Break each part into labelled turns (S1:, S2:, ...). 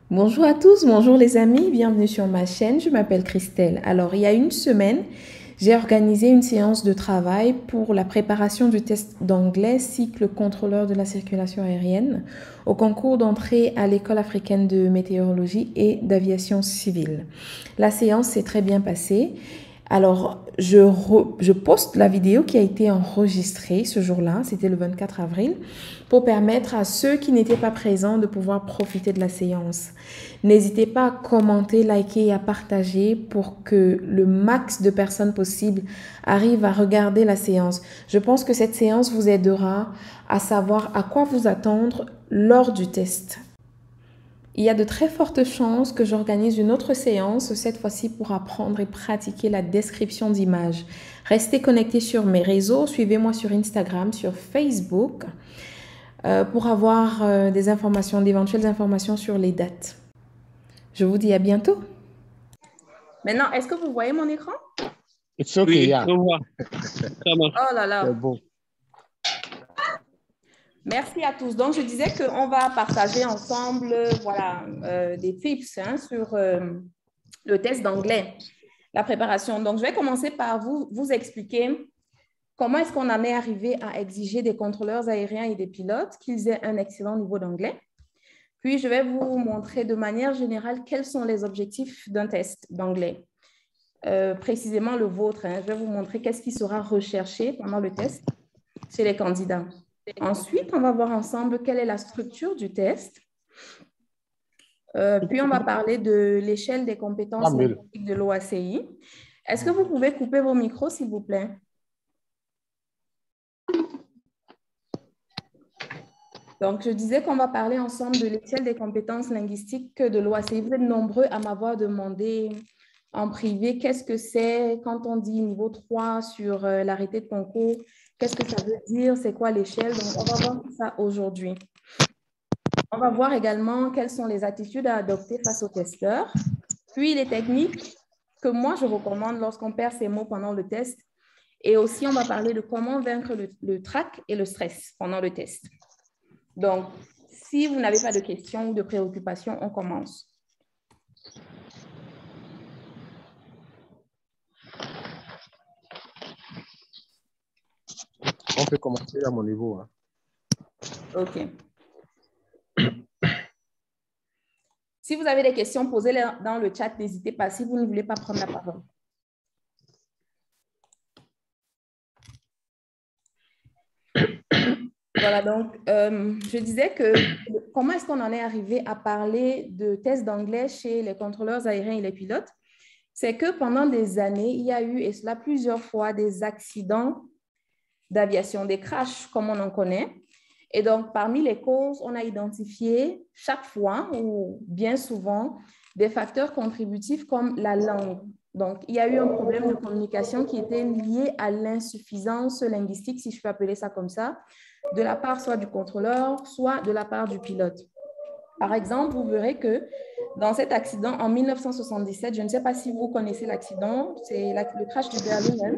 S1: Bonjour à tous, bonjour les amis, bienvenue sur ma chaîne, je m'appelle Christelle. Alors, il y a une semaine, j'ai organisé une séance de travail pour la préparation du test d'anglais cycle contrôleur de la circulation aérienne au concours d'entrée à l'École africaine de météorologie et d'aviation civile. La séance s'est très bien passée. Alors, je poste la vidéo qui a été enregistrée ce jour-là, c'était le 24 avril, pour permettre à ceux qui n'étaient pas présents de pouvoir profiter de la séance. N'hésitez pas à commenter, liker et à partager pour que le max de personnes possible arrivent à regarder la séance. Je pense que cette séance vous aidera à savoir à quoi vous attendre lors du test. Il y a de très fortes chances que j'organise une autre séance, cette fois-ci pour apprendre et pratiquer la description d'images. Restez connectés sur mes réseaux, suivez-moi sur Instagram, sur Facebook, pour avoir des informations, d'éventuelles informations sur les dates. Je vous dis à bientôt. Maintenant, est-ce que vous voyez mon écran?
S2: It's okay,
S3: Oui,
S2: yeah.
S3: on voit. Ça marche.
S1: Oh là là.
S2: C'est bon.
S1: Merci à tous. Donc, je disais qu'on va partager ensemble voilà, des tips sur le test d'anglais, la préparation. Donc, je vais commencer par vous expliquer comment est-ce qu'on en est arrivé à exiger des contrôleurs aériens et des pilotes qu'ils aient un excellent niveau d'anglais. Puis, je vais vous montrer de manière générale quels sont les objectifs d'un test d'anglais. Précisément le vôtre. Je vais vous montrer qu'est-ce qui sera recherché pendant le test chez les candidats. Ensuite, on va voir ensemble quelle est la structure du test. Puis, on va parler de l'échelle des compétences linguistiques de l'OACI. Est-ce que vous pouvez couper vos micros, s'il vous plaît? Donc, je disais qu'on va parler ensemble de l'échelle des compétences linguistiques de l'OACI. Vous êtes nombreux à m'avoir demandé en privé qu'est-ce que c'est quand on dit niveau 3 sur l'arrêté de concours. Qu'est-ce que ça veut dire? C'est quoi l'échelle? Donc, on va voir ça aujourd'hui. On va voir également quelles sont les attitudes à adopter face aux testeurs. Puis, les techniques que moi, je recommande lorsqu'on perd ses mots pendant le test. Et aussi, on va parler de comment vaincre le trac et le stress pendant le test. Donc, si vous n'avez pas de questions ou de préoccupations, on commence.
S2: On peut commencer à mon niveau. Hein.
S1: OK. Si vous avez des questions, posez-les dans le chat. N'hésitez pas si vous ne voulez pas prendre la parole. Voilà, donc, je disais que comment est-ce qu'on en est arrivé à parler de tests d'anglais chez les contrôleurs aériens et les pilotes? C'est que pendant des années, il y a eu, et cela plusieurs fois, des accidents d'aviation, des crashs comme on en connaît. Et donc, parmi les causes, on a identifié chaque fois ou bien souvent des facteurs contributifs comme la langue. Donc, il y a eu un problème de communication qui était lié à l'insuffisance linguistique, si je peux appeler ça comme ça, de la part soit du contrôleur, soit de la part du pilote. Par exemple, vous verrez que dans cet accident en 1977, je ne sais pas si vous connaissez l'accident, c'est le crash du Berlin.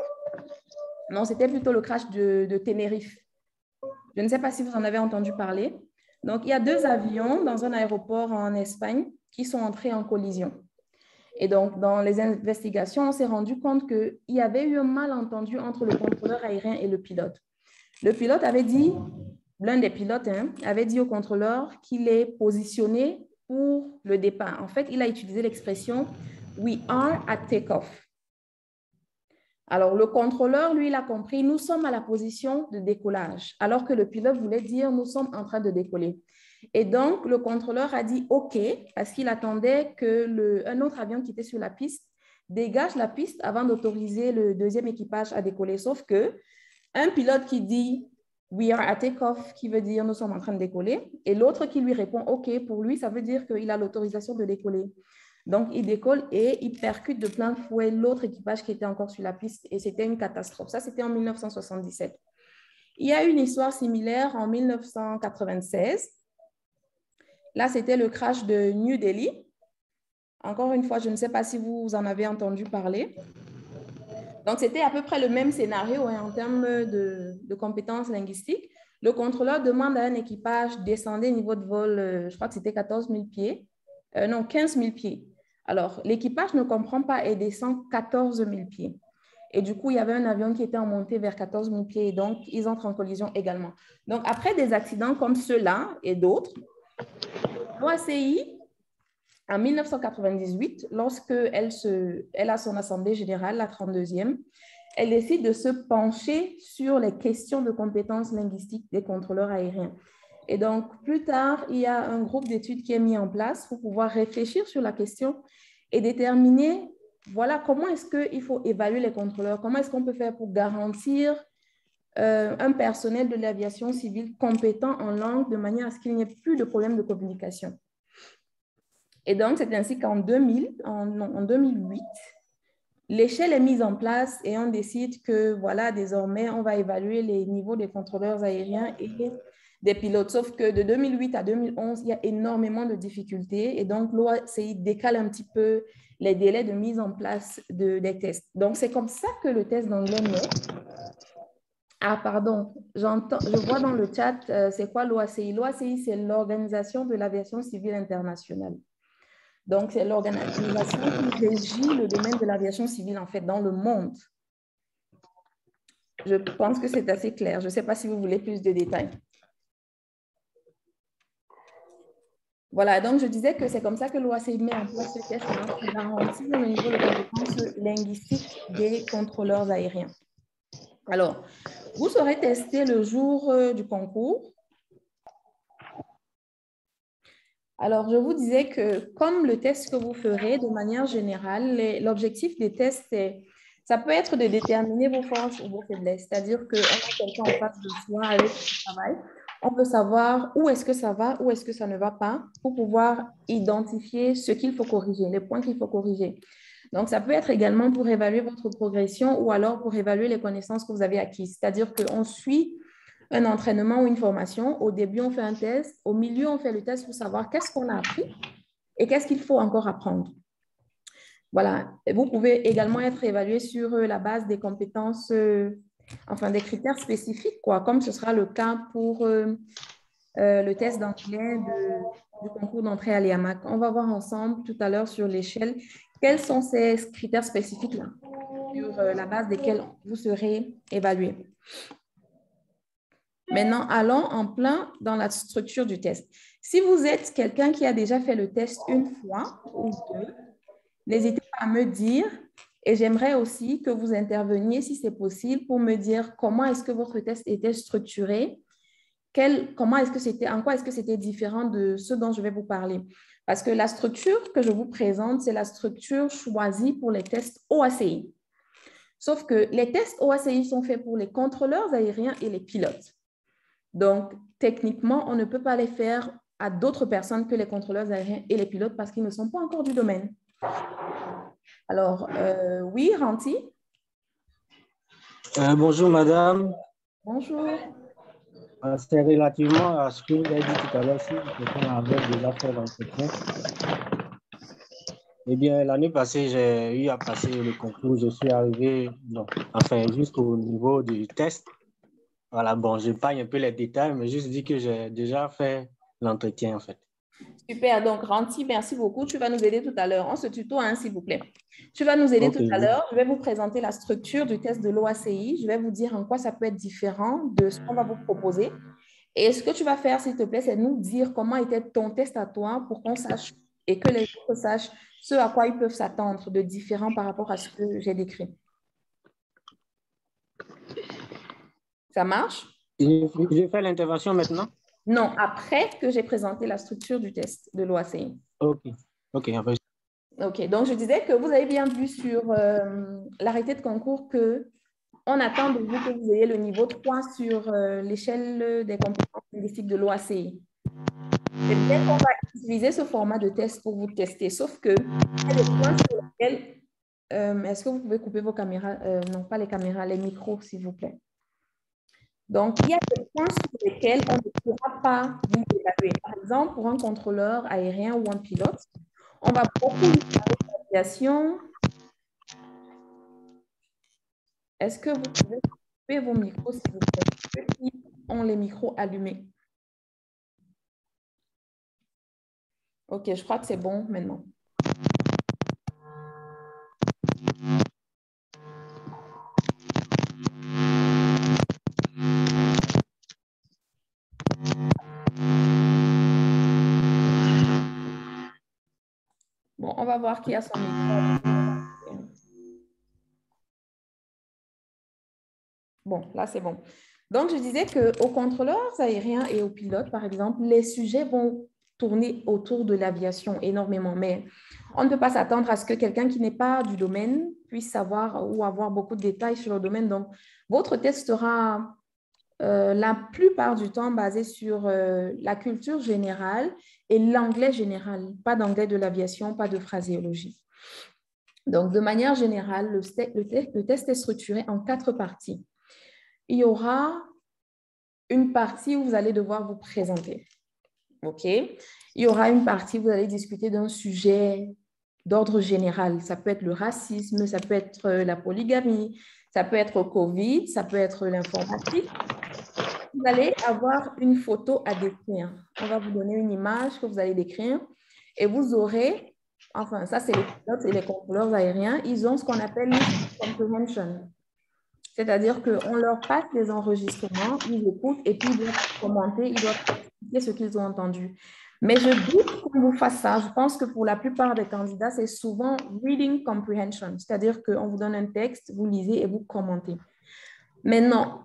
S1: Non, c'était plutôt le crash de Tenerife. Je ne sais pas si vous en avez entendu parler. Donc, il y a deux avions dans un aéroport en Espagne qui sont entrés en collision. Et donc, dans les investigations, on s'est rendu compte qu'il y avait eu un malentendu entre le contrôleur aérien et le pilote. Le pilote avait dit, l'un des pilotes avait dit au contrôleur qu'il est positionné pour le départ. En fait, il a utilisé l'expression « We are at takeoff ». Alors, le contrôleur, lui, il a compris, nous sommes à la position de décollage, alors que le pilote voulait dire, nous sommes en train de décoller. Et donc, le contrôleur a dit OK, parce qu'il attendait qu'un autre avion qui était sur la piste dégage la piste avant d'autoriser le deuxième équipage à décoller. Sauf que un pilote qui dit We are at takeoff, qui veut dire nous sommes en train de décoller, et l'autre qui lui répond OK, pour lui, ça veut dire qu'il a l'autorisation de décoller. Donc, il décolle et il percute de plein fouet l'autre équipage qui était encore sur la piste et c'était une catastrophe. Ça, c'était en 1977. Il y a une histoire similaire en 1996. Là, c'était le crash de New Delhi. Encore une fois, je ne sais pas si vous en avez entendu parler. Donc, c'était à peu près le même scénario en termes de compétences linguistiques. Le contrôleur demande à un équipage descendez niveau de vol, je crois que c'était 14 000 pieds. non, 15 000 pieds. Alors, l'équipage ne comprend pas et descend 14 000 pieds. Et du coup, il y avait un avion qui était en montée vers 14 000 pieds et donc, ils entrent en collision également. Donc, après des accidents comme ceux-là et d'autres, l'OACI, en 1998, lorsqu'elle a son assemblée générale, la 32e, elle décide de se pencher sur les questions de compétences linguistiques des contrôleurs aériens. Et donc, plus tard, il y a un groupe d'études qui est mis en place pour pouvoir réfléchir sur la question et déterminer, voilà, comment est-ce qu'il faut évaluer les contrôleurs, comment est-ce qu'on peut faire pour garantir un personnel de l'aviation civile compétent en langue de manière à ce qu'il n'y ait plus de problèmes de communication. Et donc, c'est ainsi qu'en 2008, l'échelle est mise en place et on décide que, voilà, désormais, on va évaluer les niveaux des contrôleurs aériens et des pilotes. Sauf que de 2008 à 2011, il y a énormément de difficultés et donc l'OACI décale un petit peu les délais de mise en place des tests. Donc, c'est comme ça que le test d'anglais naît. Ah, pardon, je vois dans le chat, c'est quoi l'OACI? L'OACI, c'est l'Organisation de l'aviation civile internationale. Donc, c'est l'organisation qui régit le domaine de l'aviation civile, en fait, dans le monde. Je pense que c'est assez clair. Je ne sais pas si vous voulez plus de détails. Voilà, donc je disais que c'est comme ça que l'OACI met en place ce test pour garantir le niveau de compétences linguistiques des contrôleurs aériens. Alors, vous serez testé le jour du concours. Alors, je vous disais que comme le test que vous ferez, de manière générale, l'objectif des tests, ça peut être de déterminer vos forces ou vos faiblesses. C'est-à-dire qu'on a quelqu'un en face de soi avec qui on travaille. On veut savoir où est-ce que ça va, où est-ce que ça ne va pas, pour pouvoir identifier ce qu'il faut corriger, les points qu'il faut corriger. Donc, ça peut être également pour évaluer votre progression ou alors pour évaluer les connaissances que vous avez acquises. C'est-à-dire qu'on suit un entraînement ou une formation. Au début, on fait un test. Au milieu, on fait le test pour savoir qu'est-ce qu'on a appris et qu'est-ce qu'il faut encore apprendre. Voilà. Et vous pouvez également être évalué sur la base des compétences, enfin des critères spécifiques, quoi, comme ce sera le cas pour le test d'anglais du concours d'entrée à l'IAMAC. On va voir ensemble tout à l'heure sur l'échelle quels sont ces critères spécifiques-là sur la base desquels vous serez évalué. Maintenant, allons en plein dans la structure du test. Si vous êtes quelqu'un qui a déjà fait le test une fois ou deux, n'hésitez pas à me dire et j'aimerais aussi que vous interveniez, si c'est possible, pour me dire comment est-ce que votre test était structuré, en quoi est-ce que c'était différent de ce dont je vais vous parler. Parce que la structure que je vous présente, c'est la structure choisie pour les tests OACI. Sauf que les tests OACI sont faits pour les contrôleurs aériens et les pilotes. Donc, techniquement, on ne peut pas les faire à d'autres personnes que les contrôleurs aériens et les pilotes parce qu'ils ne sont pas encore du domaine. Alors, oui, Ranti?
S2: Bonjour, madame.
S1: Bonjour.
S2: C'est relativement à ce que vous avez dit tout à l'heure, si quelqu'un avait déjà fait l'entretien. Eh bien, l'année passée, j'ai eu à passer le concours. Je suis arrivé, jusqu'au niveau du test. Voilà, bon, je pagne un peu les détails, mais juste dit que j'ai déjà fait l'entretien, en fait.
S1: Super, donc Ranti, merci beaucoup. Tu vas nous aider tout à l'heure. On se tutoie, hein, s'il vous plaît. Tu vas nous aider tout à l'heure. Je vais vous présenter la structure du test de l'OACI. Je vais vous dire en quoi ça peut être différent de ce qu'on va vous proposer. Et ce que tu vas faire, s'il te plaît, c'est nous dire comment était ton test à toi pour qu'on sache et que les autres sachent ce à quoi ils peuvent s'attendre de différent par rapport à ce que j'ai décrit. Ça marche?
S2: Je fais l'intervention maintenant?
S1: Non, après que j'ai présenté la structure du test de l'OACI.
S2: OK.
S1: OK, donc je disais que vous avez bien vu sur l'arrêté de concours qu'on attend de vous que vous ayez le niveau 3 sur l'échelle des compétences linguistiques de l'OACI. C'est bien qu'on va utiliser ce format de test pour vous tester, sauf que il y a des points sur lesquels... est-ce que vous pouvez couper vos caméras? Non, pas les caméras, les micros, s'il vous plaît. Donc, il y a des points sur lesquels on ne pourra pas vous évaluer. Par exemple, pour un contrôleur aérien ou un pilote, on va beaucoup parler d'aviation. Est-ce que vous pouvez couper vos micros, s'il vous plaît? Ceux qui ont les micros allumés. OK, je crois que c'est bon maintenant. Bon, on va voir qui a son micro. Bon, là, c'est bon. Donc, je disais qu'aux contrôleurs aériens et aux pilotes, par exemple, les sujets vont tourner autour de l'aviation énormément, mais on ne peut pas s'attendre à ce que quelqu'un qui n'est pas du domaine puisse savoir ou avoir beaucoup de détails sur le domaine. Donc, votre test sera la plupart du temps basé sur la culture générale et l'anglais général, pas d'anglais de l'aviation, pas de phraséologie. Donc, de manière générale, le test est structuré en 4 parties. Il y aura une partie où vous allez devoir vous présenter. OK? Il y aura une partie où vous allez discuter d'un sujet d'ordre général. Ça peut être le racisme, ça peut être la polygamie, ça peut être COVID, ça peut être l'informatique. Vous allez avoir une photo à décrire. On va vous donner une image que vous allez décrire et vous aurez, enfin, ça c'est les pilotes et les contrôleurs aériens, ils ont ce qu'on appelle une comprehension. C'est-à-dire qu'on leur passe des enregistrements, ils écoutent et puis ils doivent commenter, ils doivent expliquer ce qu'ils ont entendu. Mais je doute qu'on vous fasse ça. Je pense que pour la plupart des candidats, c'est souvent reading comprehension, c'est-à-dire qu'on vous donne un texte, vous lisez et vous commentez. Mais non,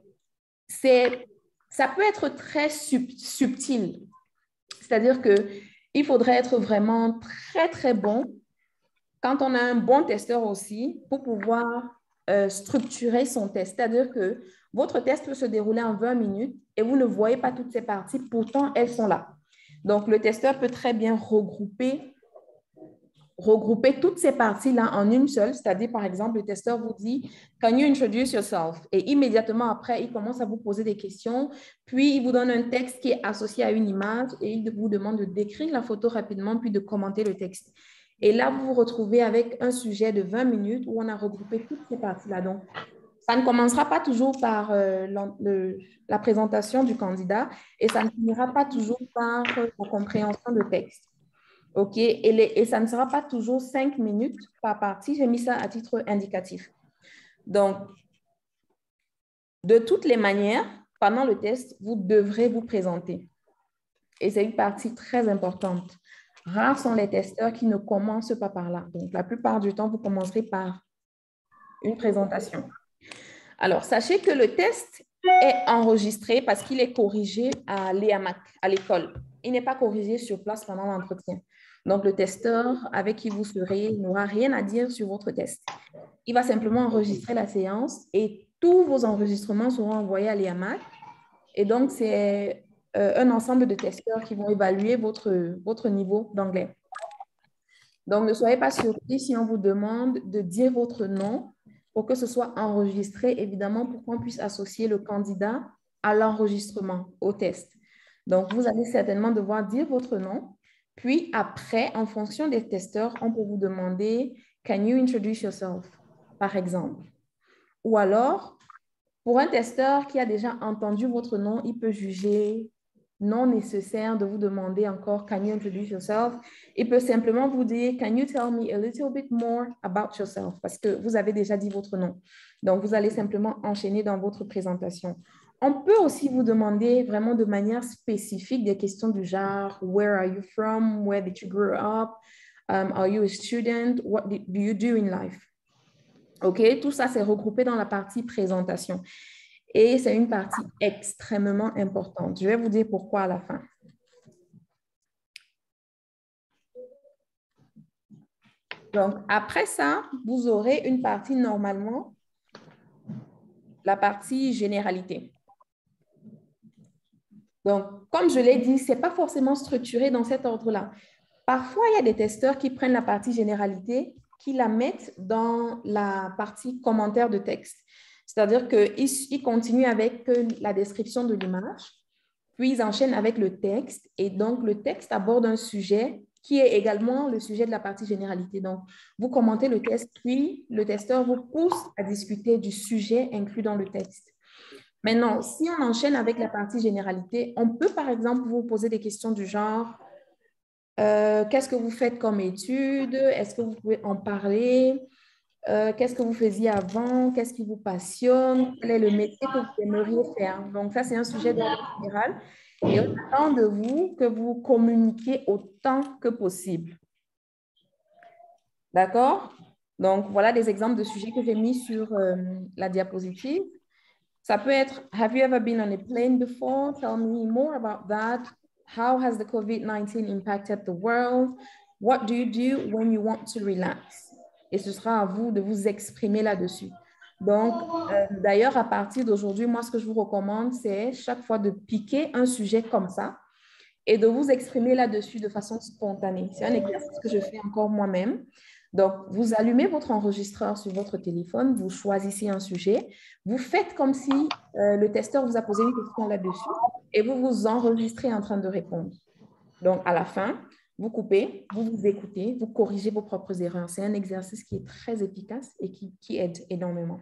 S1: ça peut être très subtil. C'est-à-dire qu'il faudrait être vraiment très, très bon quand on a un bon testeur aussi pour pouvoir structurer son test. C'est-à-dire que votre test peut se dérouler en 20 minutes et vous ne voyez pas toutes ces parties, pourtant elles sont là. Donc, le testeur peut très bien regrouper toutes ces parties-là en une seule. C'est-à-dire, par exemple, le testeur vous dit « Can you introduce yourself ?» Et immédiatement après, il commence à vous poser des questions, puis il vous donne un texte qui est associé à une image et il vous demande de décrire la photo rapidement, puis de commenter le texte. Et là, vous vous retrouvez avec un sujet de 20 minutes où on a regroupé toutes ces parties-là. Donc, ça ne commencera pas toujours par la présentation du candidat et ça ne finira pas toujours par la compréhension de texte. OK? Et ça ne sera pas toujours 5 minutes par partie. J'ai mis ça à titre indicatif. Donc, de toutes les manières, pendant le test, vous devrez vous présenter. Et c'est une partie très importante. Rares sont les testeurs qui ne commencent pas par là. Donc, la plupart du temps, vous commencerez par une présentation. Alors, sachez que le test est enregistré parce qu'il est corrigé à l'EAMAC, à l'école. Il n'est pas corrigé sur place pendant l'entretien. Donc, le testeur avec qui vous serez n'aura rien à dire sur votre test. Il va simplement enregistrer la séance et tous vos enregistrements seront envoyés à l'EAMAC. Et donc, c'est un ensemble de testeurs qui vont évaluer votre niveau d'anglais. Donc, ne soyez pas surpris si on vous demande de dire votre nom pour que ce soit enregistré, évidemment, pour qu'on puisse associer le candidat à l'enregistrement, au test. Donc, vous allez certainement devoir dire votre nom. Puis après, en fonction des testeurs, on peut vous demander « Can you introduce yourself ?» par exemple. Ou alors, pour un testeur qui a déjà entendu votre nom, il peut juger non nécessaire de vous demander encore « Can you introduce yourself ?» Il peut simplement vous dire « Can you tell me a little bit more about yourself ?» parce que vous avez déjà dit votre nom. Donc, vous allez simplement enchaîner dans votre présentation. On peut aussi vous demander vraiment de manière spécifique des questions du genre « Where are you from? Where did you grow up? Are you a student? What do you do in life? » OK? Tout ça, c'est regroupé dans la partie présentation. Et c'est une partie extrêmement importante. Je vais vous dire pourquoi à la fin. Donc, après ça, vous aurez une partie normalement, la partie généralité. Donc, comme je l'ai dit, ce n'est pas forcément structuré dans cet ordre-là. Parfois, il y a des testeurs qui prennent la partie généralité, qui la mettent dans la partie commentaire de texte. C'est-à-dire qu'ils continuent avec la description de l'image, puis ils enchaînent avec le texte, et donc le texte aborde un sujet qui est également le sujet de la partie généralité. Donc, vous commentez le texte, puis le testeur vous pousse à discuter du sujet inclus dans le texte. Maintenant, si on enchaîne avec la partie généralité, on peut par exemple vous poser des questions du genre Qu'est-ce que vous faites comme études? Est-ce que vous pouvez en parler? Qu'est-ce que vous faisiez avant? Qu'est-ce qui vous passionne? Quel est le métier que vous aimeriez faire? Donc, ça, c'est un sujet d'ordre général. Et on attend de vous que vous communiquiez autant que possible. D'accord? Donc, voilà des exemples de sujets que j'ai mis sur la diapositive. Ça peut être, have you ever been on a plane before? Tell me more about that. How has the COVID-19 impacted the world? What do you do when you want to relax? Et ce sera à vous de vous exprimer là-dessus. Donc, d'ailleurs, à partir d'aujourd'hui, moi, ce que je vous recommande, c'est chaque fois de piquer un sujet comme ça et de vous exprimer là-dessus de façon spontanée. C'est un exercice que je fais encore moi-même. Donc, vous allumez votre enregistreur sur votre téléphone, vous choisissez un sujet, vous faites comme si le testeur vous a posé une question là-dessus et vous vous enregistrez en train de répondre. Donc, à la fin, vous coupez, vous vous écoutez, vous corrigez vos propres erreurs. C'est un exercice qui est très efficace et qui aide énormément.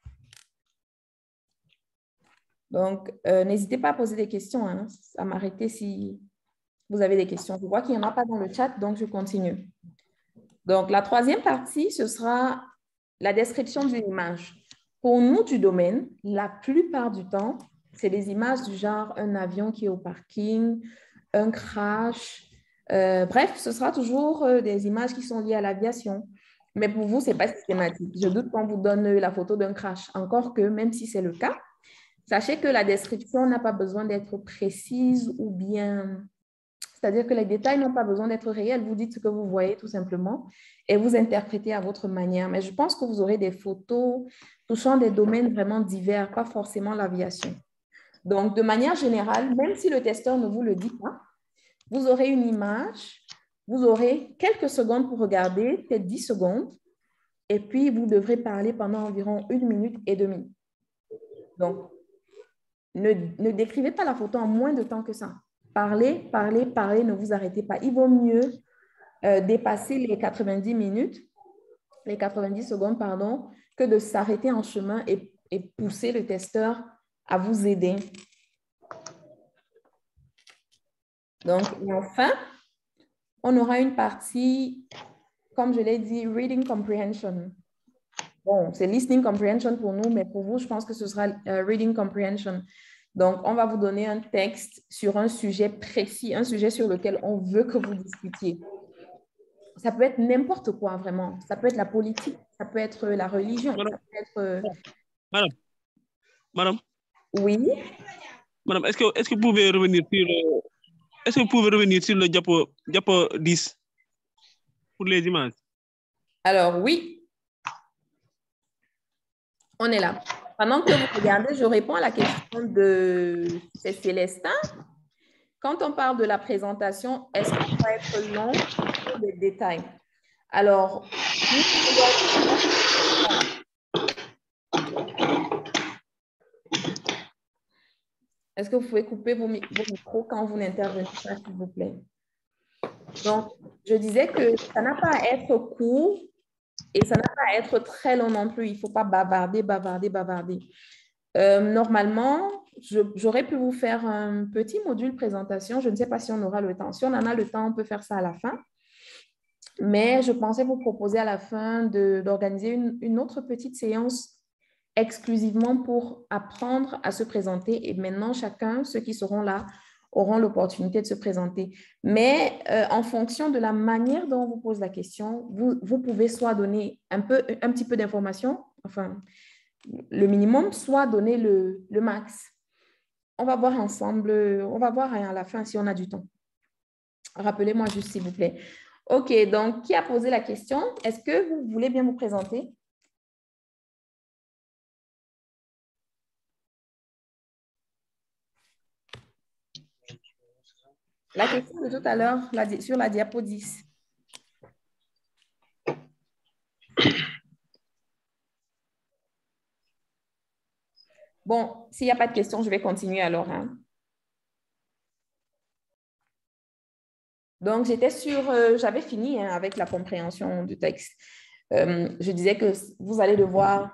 S1: Donc, n'hésitez pas à poser des questions, hein, à m'arrêter si vous avez des questions. Je vois qu'il n'y en a pas dans le chat, donc je continue. Donc, la troisième partie, ce sera la description d'une image. Pour nous du domaine, la plupart du temps, c'est des images du genre un avion qui est au parking, un crash. Bref, ce sera toujours des images qui sont liées à l'aviation. Mais pour vous, ce n'est pas systématique. Je doute qu'on vous donne la photo d'un crash. Encore que, même si c'est le cas, sachez que la description n'a pas besoin d'être précise ou bien... C'est-à-dire que les détails n'ont pas besoin d'être réels. Vous dites ce que vous voyez tout simplement et vous interprétez à votre manière. Mais je pense que vous aurez des photos touchant des domaines vraiment divers, pas forcément l'aviation. Donc, de manière générale, même si le testeur ne vous le dit pas, vous aurez une image, vous aurez quelques secondes pour regarder, peut-être 10 secondes, et puis vous devrez parler pendant environ 1 minute et demie. Donc, ne décrivez pas la photo en moins de temps que ça. Parlez, parlez, parlez, ne vous arrêtez pas. Il vaut mieux dépasser les 90 minutes, les 90 secondes, pardon, que de s'arrêter en chemin et pousser le testeur à vous aider. Donc, et enfin, on aura une partie, comme je l'ai dit, reading comprehension. Bon, c'est listening comprehension pour nous, mais pour vous, je pense que ce sera reading comprehension. Donc, on va vous donner un texte sur un sujet précis, un sujet sur lequel on veut que vous discutiez. Ça peut être n'importe quoi, vraiment. Ça peut être la politique, ça peut être la religion,
S3: Madame,
S1: ça peut être...
S3: Madame.
S1: Oui.
S3: Madame, est-ce que vous pouvez revenir sur le diapo 10 pour les images?
S1: Alors, oui. On est là. Pendant que vous regardez, je réponds à la question de Célestin. Quand on parle de la présentation, est-ce qu'on va être long sur des détails? Alors, est-ce que vous pouvez couper vos micros quand vous n'intervenez pas, s'il vous plaît? Donc, je disais que ça n'a pas à être court et ça n'a pas à être très long non plus. Il ne faut pas bavarder, bavarder, bavarder. Normalement, j'aurais pu vous faire un petit module présentation. Je ne sais pas si on aura le temps. Si on en a le temps, on peut faire ça à la fin. Mais je pensais vous proposer à la fin d'organiser une autre petite séance exclusivement pour apprendre à se présenter. Et maintenant, chacun, ceux qui seront là, auront l'opportunité de se présenter. Mais en fonction de la manière dont on vous pose la question, vous pouvez soit donner un petit peu d'informations, enfin, le minimum, soit donner le max. On va voir ensemble, on va voir à la fin si on a du temps. Rappelez-moi juste, s'il vous plaît. OK, donc, qui a posé la question? Est-ce que vous voulez bien vous présenter? La question de tout à l'heure sur la diapo 10. Bon, s'il n'y a pas de questions, je vais continuer alors. Hein. Donc, j'avais fini hein, avec la compréhension du texte. Je disais que vous allez devoir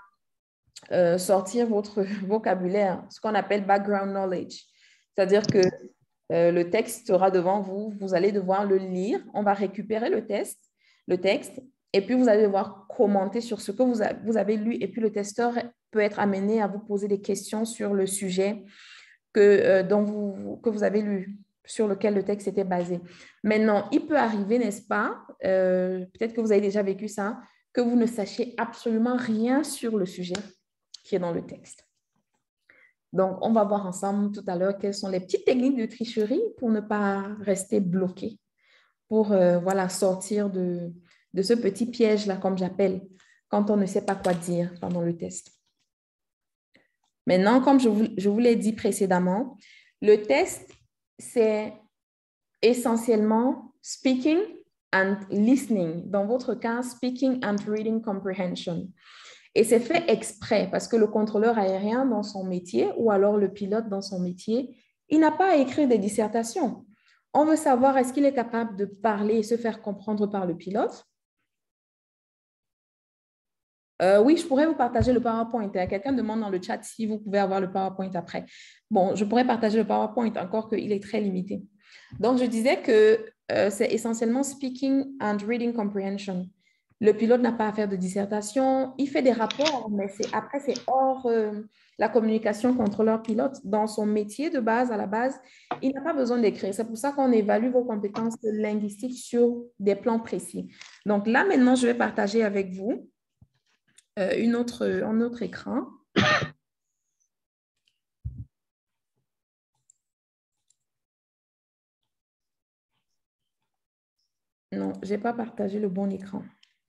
S1: sortir votre vocabulaire, ce qu'on appelle background knowledge. C'est-à-dire que Le texte sera devant vous. Vous allez devoir le lire. On va récupérer le texte, et puis vous allez devoir commenter sur ce que vous avez lu. Et puis le testeur peut être amené à vous poser des questions sur le sujet que vous avez lu, sur lequel le texte était basé. Maintenant, il peut arriver, n'est-ce pas, peut-être que vous avez déjà vécu ça, que vous ne sachiez absolument rien sur le sujet qui est dans le texte. Donc, on va voir ensemble tout à l'heure quelles sont les petites techniques de tricherie pour ne pas rester bloqué, pour voilà, sortir de ce petit piège-là, comme j'appelle, quand on ne sait pas quoi dire pendant le test. Maintenant, comme je vous l'ai dit précédemment, le test, c'est essentiellement speaking and listening. Dans votre cas, speaking and reading comprehension. Et c'est fait exprès parce que le contrôleur aérien dans son métier ou alors le pilote dans son métier, il n'a pas à écrire des dissertations. On veut savoir est-ce qu'il est capable de parler et se faire comprendre par le pilote. Oui, je pourrais vous partager le PowerPoint. Quelqu'un demande dans le chat si vous pouvez avoir le PowerPoint après. Bon, je pourrais partager le PowerPoint, encore qu'il est très limité. Donc, je disais que c'est essentiellement speaking and reading comprehension. Le pilote n'a pas à faire de dissertation. Il fait des rapports, mais après, c'est hors la communication contrôleur-pilote. Dans son métier de base, à la base, il n'a pas besoin d'écrire. C'est pour ça qu'on évalue vos compétences linguistiques sur des plans précis. Donc là, maintenant, je vais partager avec vous un autre écran. Non, je n'ai pas partagé le bon écran.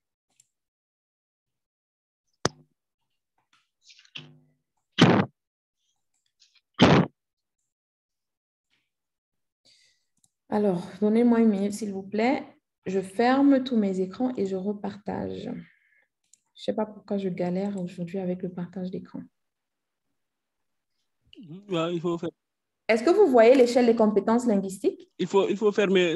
S1: Alors, donnez-moi une minute, s'il vous plaît. Je ferme tous mes écrans et je repartage. Je ne sais pas pourquoi je galère aujourd'hui avec le partage d'écran.
S3: Ouais, il faut faire.
S1: Est-ce que vous voyez l'échelle des compétences linguistiques?
S3: Il faut fermer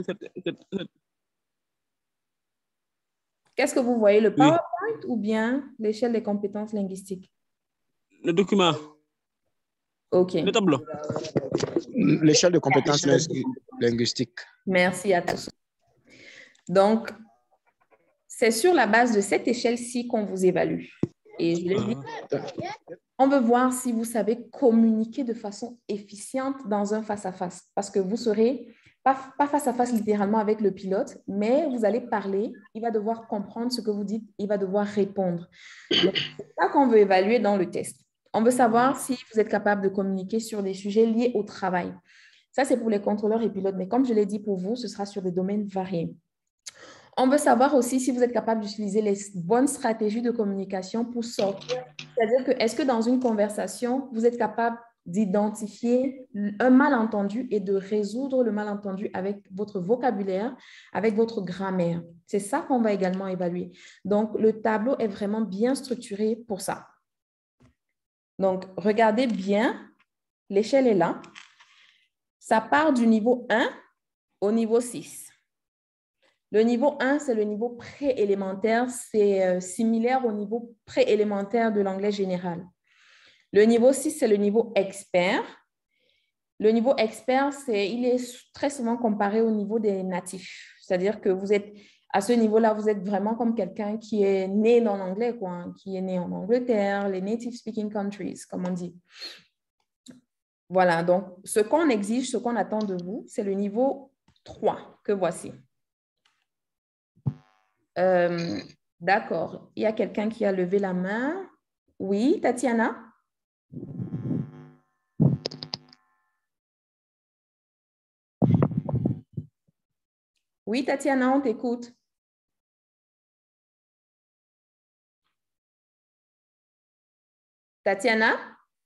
S1: Qu'est-ce que vous voyez, le PowerPoint ou bien l'échelle des compétences linguistiques?
S3: le document.
S1: OK.
S3: Le tableau.
S4: L'échelle de compétences linguistiques.
S1: Merci à tous. Donc, c'est sur la base de cette échelle-ci qu'on vous évalue. Et je l'ai dit, on veut voir si vous savez communiquer de façon efficiente dans un face-à-face. Parce que vous serez pas face-à-face littéralement avec le pilote, mais vous allez parler, il va devoir comprendre ce que vous dites, il va devoir répondre. Donc, c'est ça qu'on veut évaluer dans le test. On veut savoir si vous êtes capable de communiquer sur des sujets liés au travail. Ça, c'est pour les contrôleurs et pilotes, mais comme je l'ai dit pour vous, ce sera sur des domaines variés. On veut savoir aussi si vous êtes capable d'utiliser les bonnes stratégies de communication pour sortir. C'est-à-dire que, est-ce que dans une conversation, vous êtes capable d'identifier un malentendu et de résoudre le malentendu avec votre vocabulaire, avec votre grammaire? C'est ça qu'on va également évaluer. Donc, le tableau est vraiment bien structuré pour ça. Donc, regardez bien, l'échelle est là. Ça part du niveau 1 au niveau 6. Le niveau 1, c'est le niveau préélémentaire. C'est similaire au niveau préélémentaire de l'anglais général. Le niveau 6, c'est le niveau expert. Le niveau expert, il est très souvent comparé au niveau des natifs. C'est-à-dire que vous êtes, à ce niveau-là, vous êtes vraiment comme quelqu'un qui est né dans l'anglais, quoi, qui est né en Angleterre, les native speaking countries, comme on dit. Voilà, donc ce qu'on exige, ce qu'on attend de vous, c'est le niveau 3 que voici. D'accord. Il y a quelqu'un qui a levé la main. Oui, Tatiana? Oui, Tatiana, on t'écoute. Tatiana?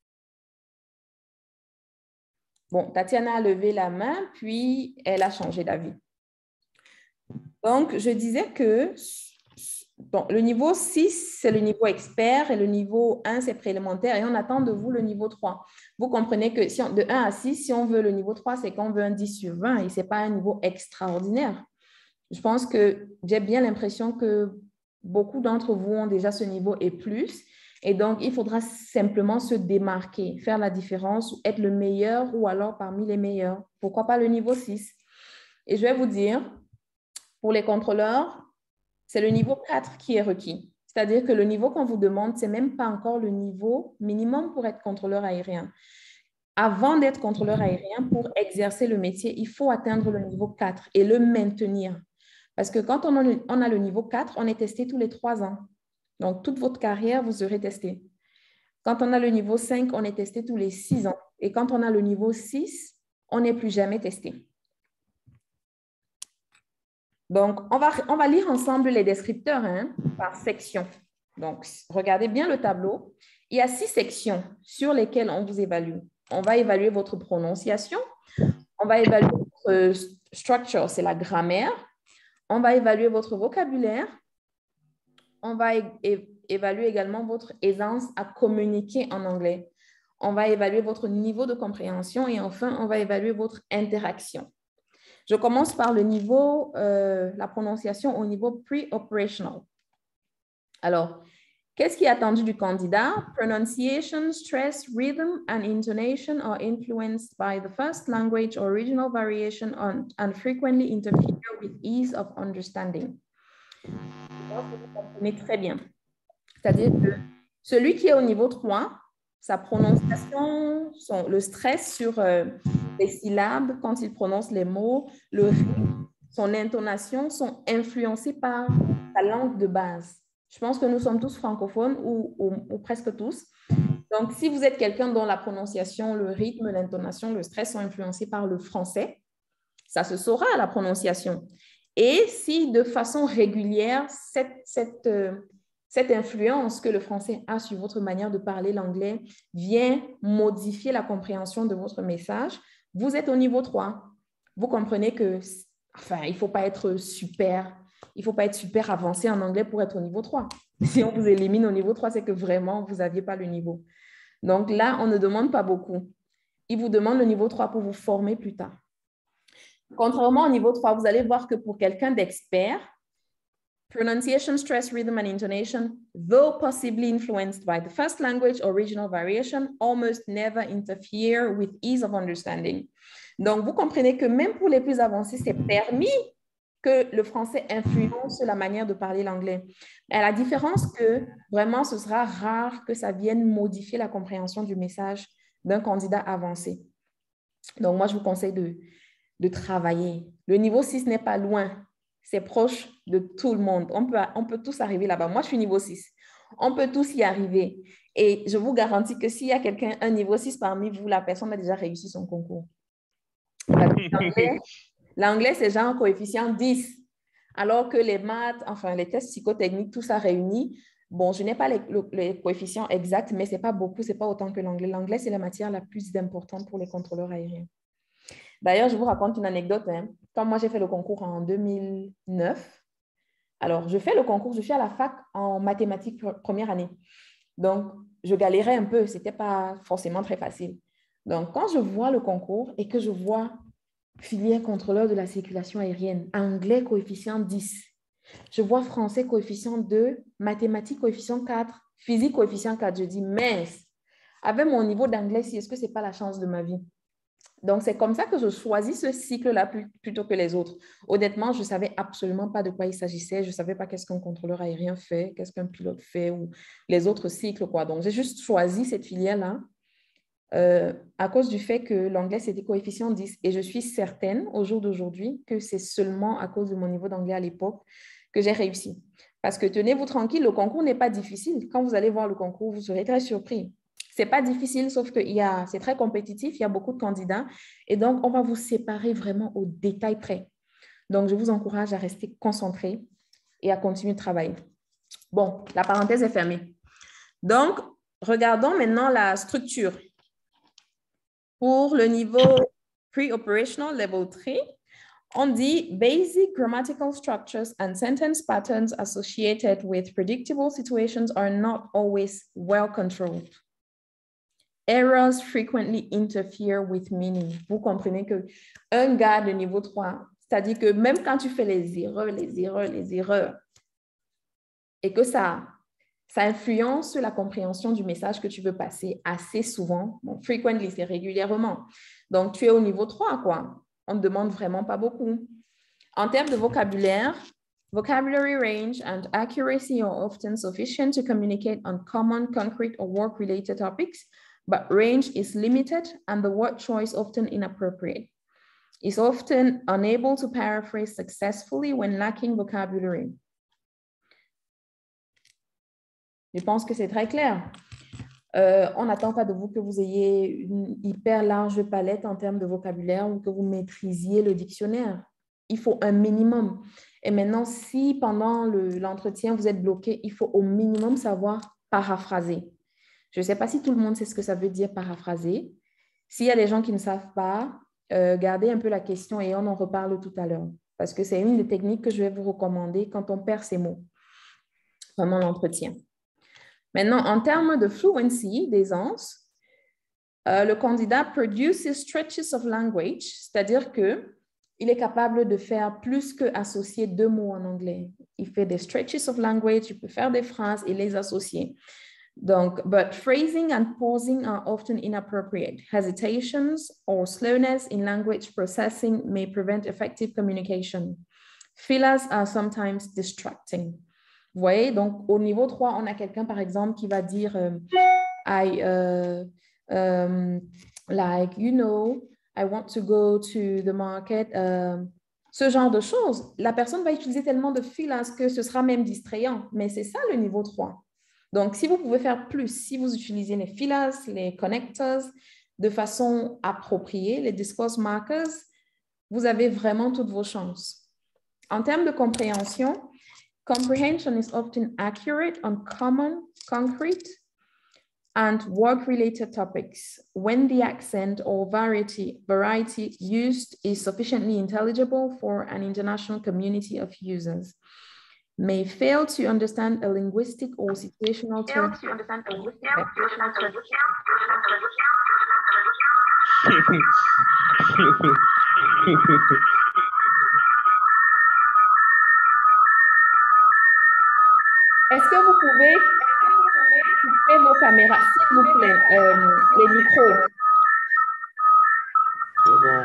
S1: Bon, Tatiana a levé la main, puis elle a changé d'avis. Donc, je disais que bon, le niveau 6, c'est le niveau expert et le niveau 1, c'est préélémentaire et on attend de vous le niveau 3. Vous comprenez que de 1 à 6, si on veut le niveau 3, c'est qu'on veut un 10 sur 20 et ce n'est pas un niveau extraordinaire. Je pense que j'ai bien l'impression que beaucoup d'entre vous ont déjà ce niveau et plus. Et donc, il faudra simplement se démarquer, faire la différence, être le meilleur ou alors parmi les meilleurs. Pourquoi pas le niveau 6? Et je vais vous dire, pour les contrôleurs, c'est le niveau 4 qui est requis. C'est-à-dire que le niveau qu'on vous demande, ce n'est même pas encore le niveau minimum pour être contrôleur aérien. Avant d'être contrôleur aérien, pour exercer le métier, il faut atteindre le niveau 4 et le maintenir. Parce que quand on a le niveau 4, on est testé tous les 3 ans. Donc, toute votre carrière, vous serez testé. Quand on a le niveau 5, on est testé tous les 6 ans. Et quand on a le niveau 6, on n'est plus jamais testé. Donc, on va lire ensemble les descripteurs par section. Donc, regardez bien le tableau. Il y a 6 sections sur lesquelles on vous évalue. On va évaluer votre prononciation. On va évaluer votre structure, c'est la grammaire. On va évaluer votre vocabulaire. On va évaluer également votre aisance à communiquer en anglais. On va évaluer votre niveau de compréhension et enfin, on va évaluer votre interaction. Je commence par le niveau, la prononciation au niveau pre-operational. Alors, qu'est-ce qui est attendu du candidat? Pronunciation, stress, rhythm, and intonation are influenced by the first language or regional variation and frequently interfere with ease of understanding. Vous comprenez très bien. C'est-à-dire que celui qui est au niveau 3, sa prononciation, le stress sur les syllabes, quand il prononce les mots, le rythme, son intonation sont influencés par sa langue de base. Je pense que nous sommes tous francophones ou presque tous. Donc, si vous êtes quelqu'un dont la prononciation, le rythme, l'intonation, le stress sont influencés par le français, ça se saura à la prononciation. Et si de façon régulière, cette influence que le français a sur votre manière de parler l'anglais vient modifier la compréhension de votre message, vous êtes au niveau 3. Vous comprenez que, enfin, il ne faut pas être super avancé en anglais pour être au niveau 3. Si on vous élimine au niveau 3, c'est que vraiment, vous n'aviez pas le niveau. Donc là, on ne demande pas beaucoup. Il vous demande le niveau 3 pour vous former plus tard. Contrairement au niveau 3, vous allez voir que pour quelqu'un d'expert, pronunciation, stress, rhythm, and intonation, though possibly influenced by the first language or regional variation, almost never interfere with ease of understanding. Donc, vous comprenez que même pour les plus avancés, c'est permis que le français influence la manière de parler l'anglais. À la différence que vraiment, ce sera rare que ça vienne modifier la compréhension du message d'un candidat avancé. Donc, moi, je vous conseille de travailler. Le niveau 6 n'est pas loin. C'est proche de tout le monde. On peut tous arriver là-bas. Moi, je suis niveau 6. On peut tous y arriver. Et je vous garantis que s'il y a quelqu'un, un niveau 6 parmi vous, la personne a déjà réussi son concours. L'anglais, c'est genre coefficient 10. Alors que les maths, enfin, les tests psychotechniques, tout ça réuni, bon, je n'ai pas les coefficients exacts, mais ce n'est pas beaucoup, ce n'est pas autant que l'anglais. L'anglais, c'est la matière la plus importante pour les contrôleurs aériens. D'ailleurs, je vous raconte une anecdote. Quand moi, j'ai fait le concours en 2009, alors, je fais le concours, je suis à la fac en mathématiques première année. Donc, je galérais un peu, ce n'était pas forcément très facile. Donc, quand je vois le concours et que je vois filière contrôleur de la circulation aérienne, anglais coefficient 10, je vois français coefficient 2, mathématiques coefficient 4, physique coefficient 4, je dis, mince, avec mon niveau d'anglais, est-ce que ce n'est pas la chance de ma vie? Donc, c'est comme ça que je choisis ce cycle-là plutôt que les autres. Honnêtement, je ne savais absolument pas de quoi il s'agissait. Je ne savais pas qu'est-ce qu'un contrôleur aérien fait, qu'est-ce qu'un pilote fait ou les autres cycles, quoi. Donc, j'ai juste choisi cette filière-là à cause du fait que l'anglais, c'était coefficient 10. Et je suis certaine, au jour d'aujourd'hui, que c'est seulement à cause de mon niveau d'anglais à l'époque que j'ai réussi. Parce que tenez-vous tranquille, le concours n'est pas difficile. Quand vous allez voir le concours, vous serez très surpris. Ce n'est pas difficile, sauf que c'est très compétitif, il y a beaucoup de candidats. Et donc, on va vous séparer vraiment au détail près. Donc, je vous encourage à rester concentré et à continuer de travailler. Bon, la parenthèse est fermée. Donc, regardons maintenant la structure. Pour le niveau pre-operational, level 3, on dit basic grammatical structures and sentence patterns associated with predictable situations are not always well controlled. Errors frequently interfere with meaning. Vous comprenez qu'un gars de niveau 3, c'est-à-dire que même quand tu fais les erreurs, et que ça Ça influence la compréhension du message que tu veux passer assez souvent. Bon, frequently, c'est régulièrement. Donc, tu es au niveau 3, quoi. On ne demande vraiment pas beaucoup. En termes de vocabulaire, vocabulary range and accuracy are often sufficient to communicate on common, concrete, or work-related topics, but range is limited and the word choice often inappropriate. Is often unable to paraphrase successfully when lacking vocabulary. Je pense que c'est très clair. On n'attend pas de vous que vous ayez une hyper large palette en termes de vocabulaire ou que vous maîtrisiez le dictionnaire. Il faut un minimum. Et maintenant, si pendant l'entretien, vous êtes bloqué, il faut au minimum savoir paraphraser. Je ne sais pas si tout le monde sait ce que ça veut dire paraphraser. S'il y a des gens qui ne savent pas, gardez un peu la question et on en reparle tout à l'heure. Parce que c'est une des techniques que je vais vous recommander quand on perd ses mots pendant l'entretien. Maintenant, en termes de fluency, d'aisance, le candidat produces stretches of language, c'est-à-dire qu'il est capable de faire plus qu'associer 2 mots en anglais. Il fait des stretches of language, il peut faire des phrases et les associer. Donc, but phrasing and pausing are often inappropriate. Hesitations or slowness in language processing may prevent effective communication. Fillers are sometimes distracting. Vous voyez, donc au niveau 3, on a quelqu'un, par exemple, qui va dire like, you know, I want to go to the market. Ce genre de choses. La personne va utiliser tellement de fillers que ce sera même distrayant. Mais c'est ça le niveau 3. Donc, si vous pouvez faire plus, si vous utilisez les fillers, les connectors de façon appropriée, les discourse markers, vous avez vraiment toutes vos chances. En termes de compréhension, comprehension is often accurate on common, concrete, and work-related topics when the accent or variety used is sufficiently intelligible for an international community of users. May fail to understand a linguistic or situational term. Est-ce que vous pouvez couper vos caméras, s'il vous plaît, les micros?
S4: C'est bon.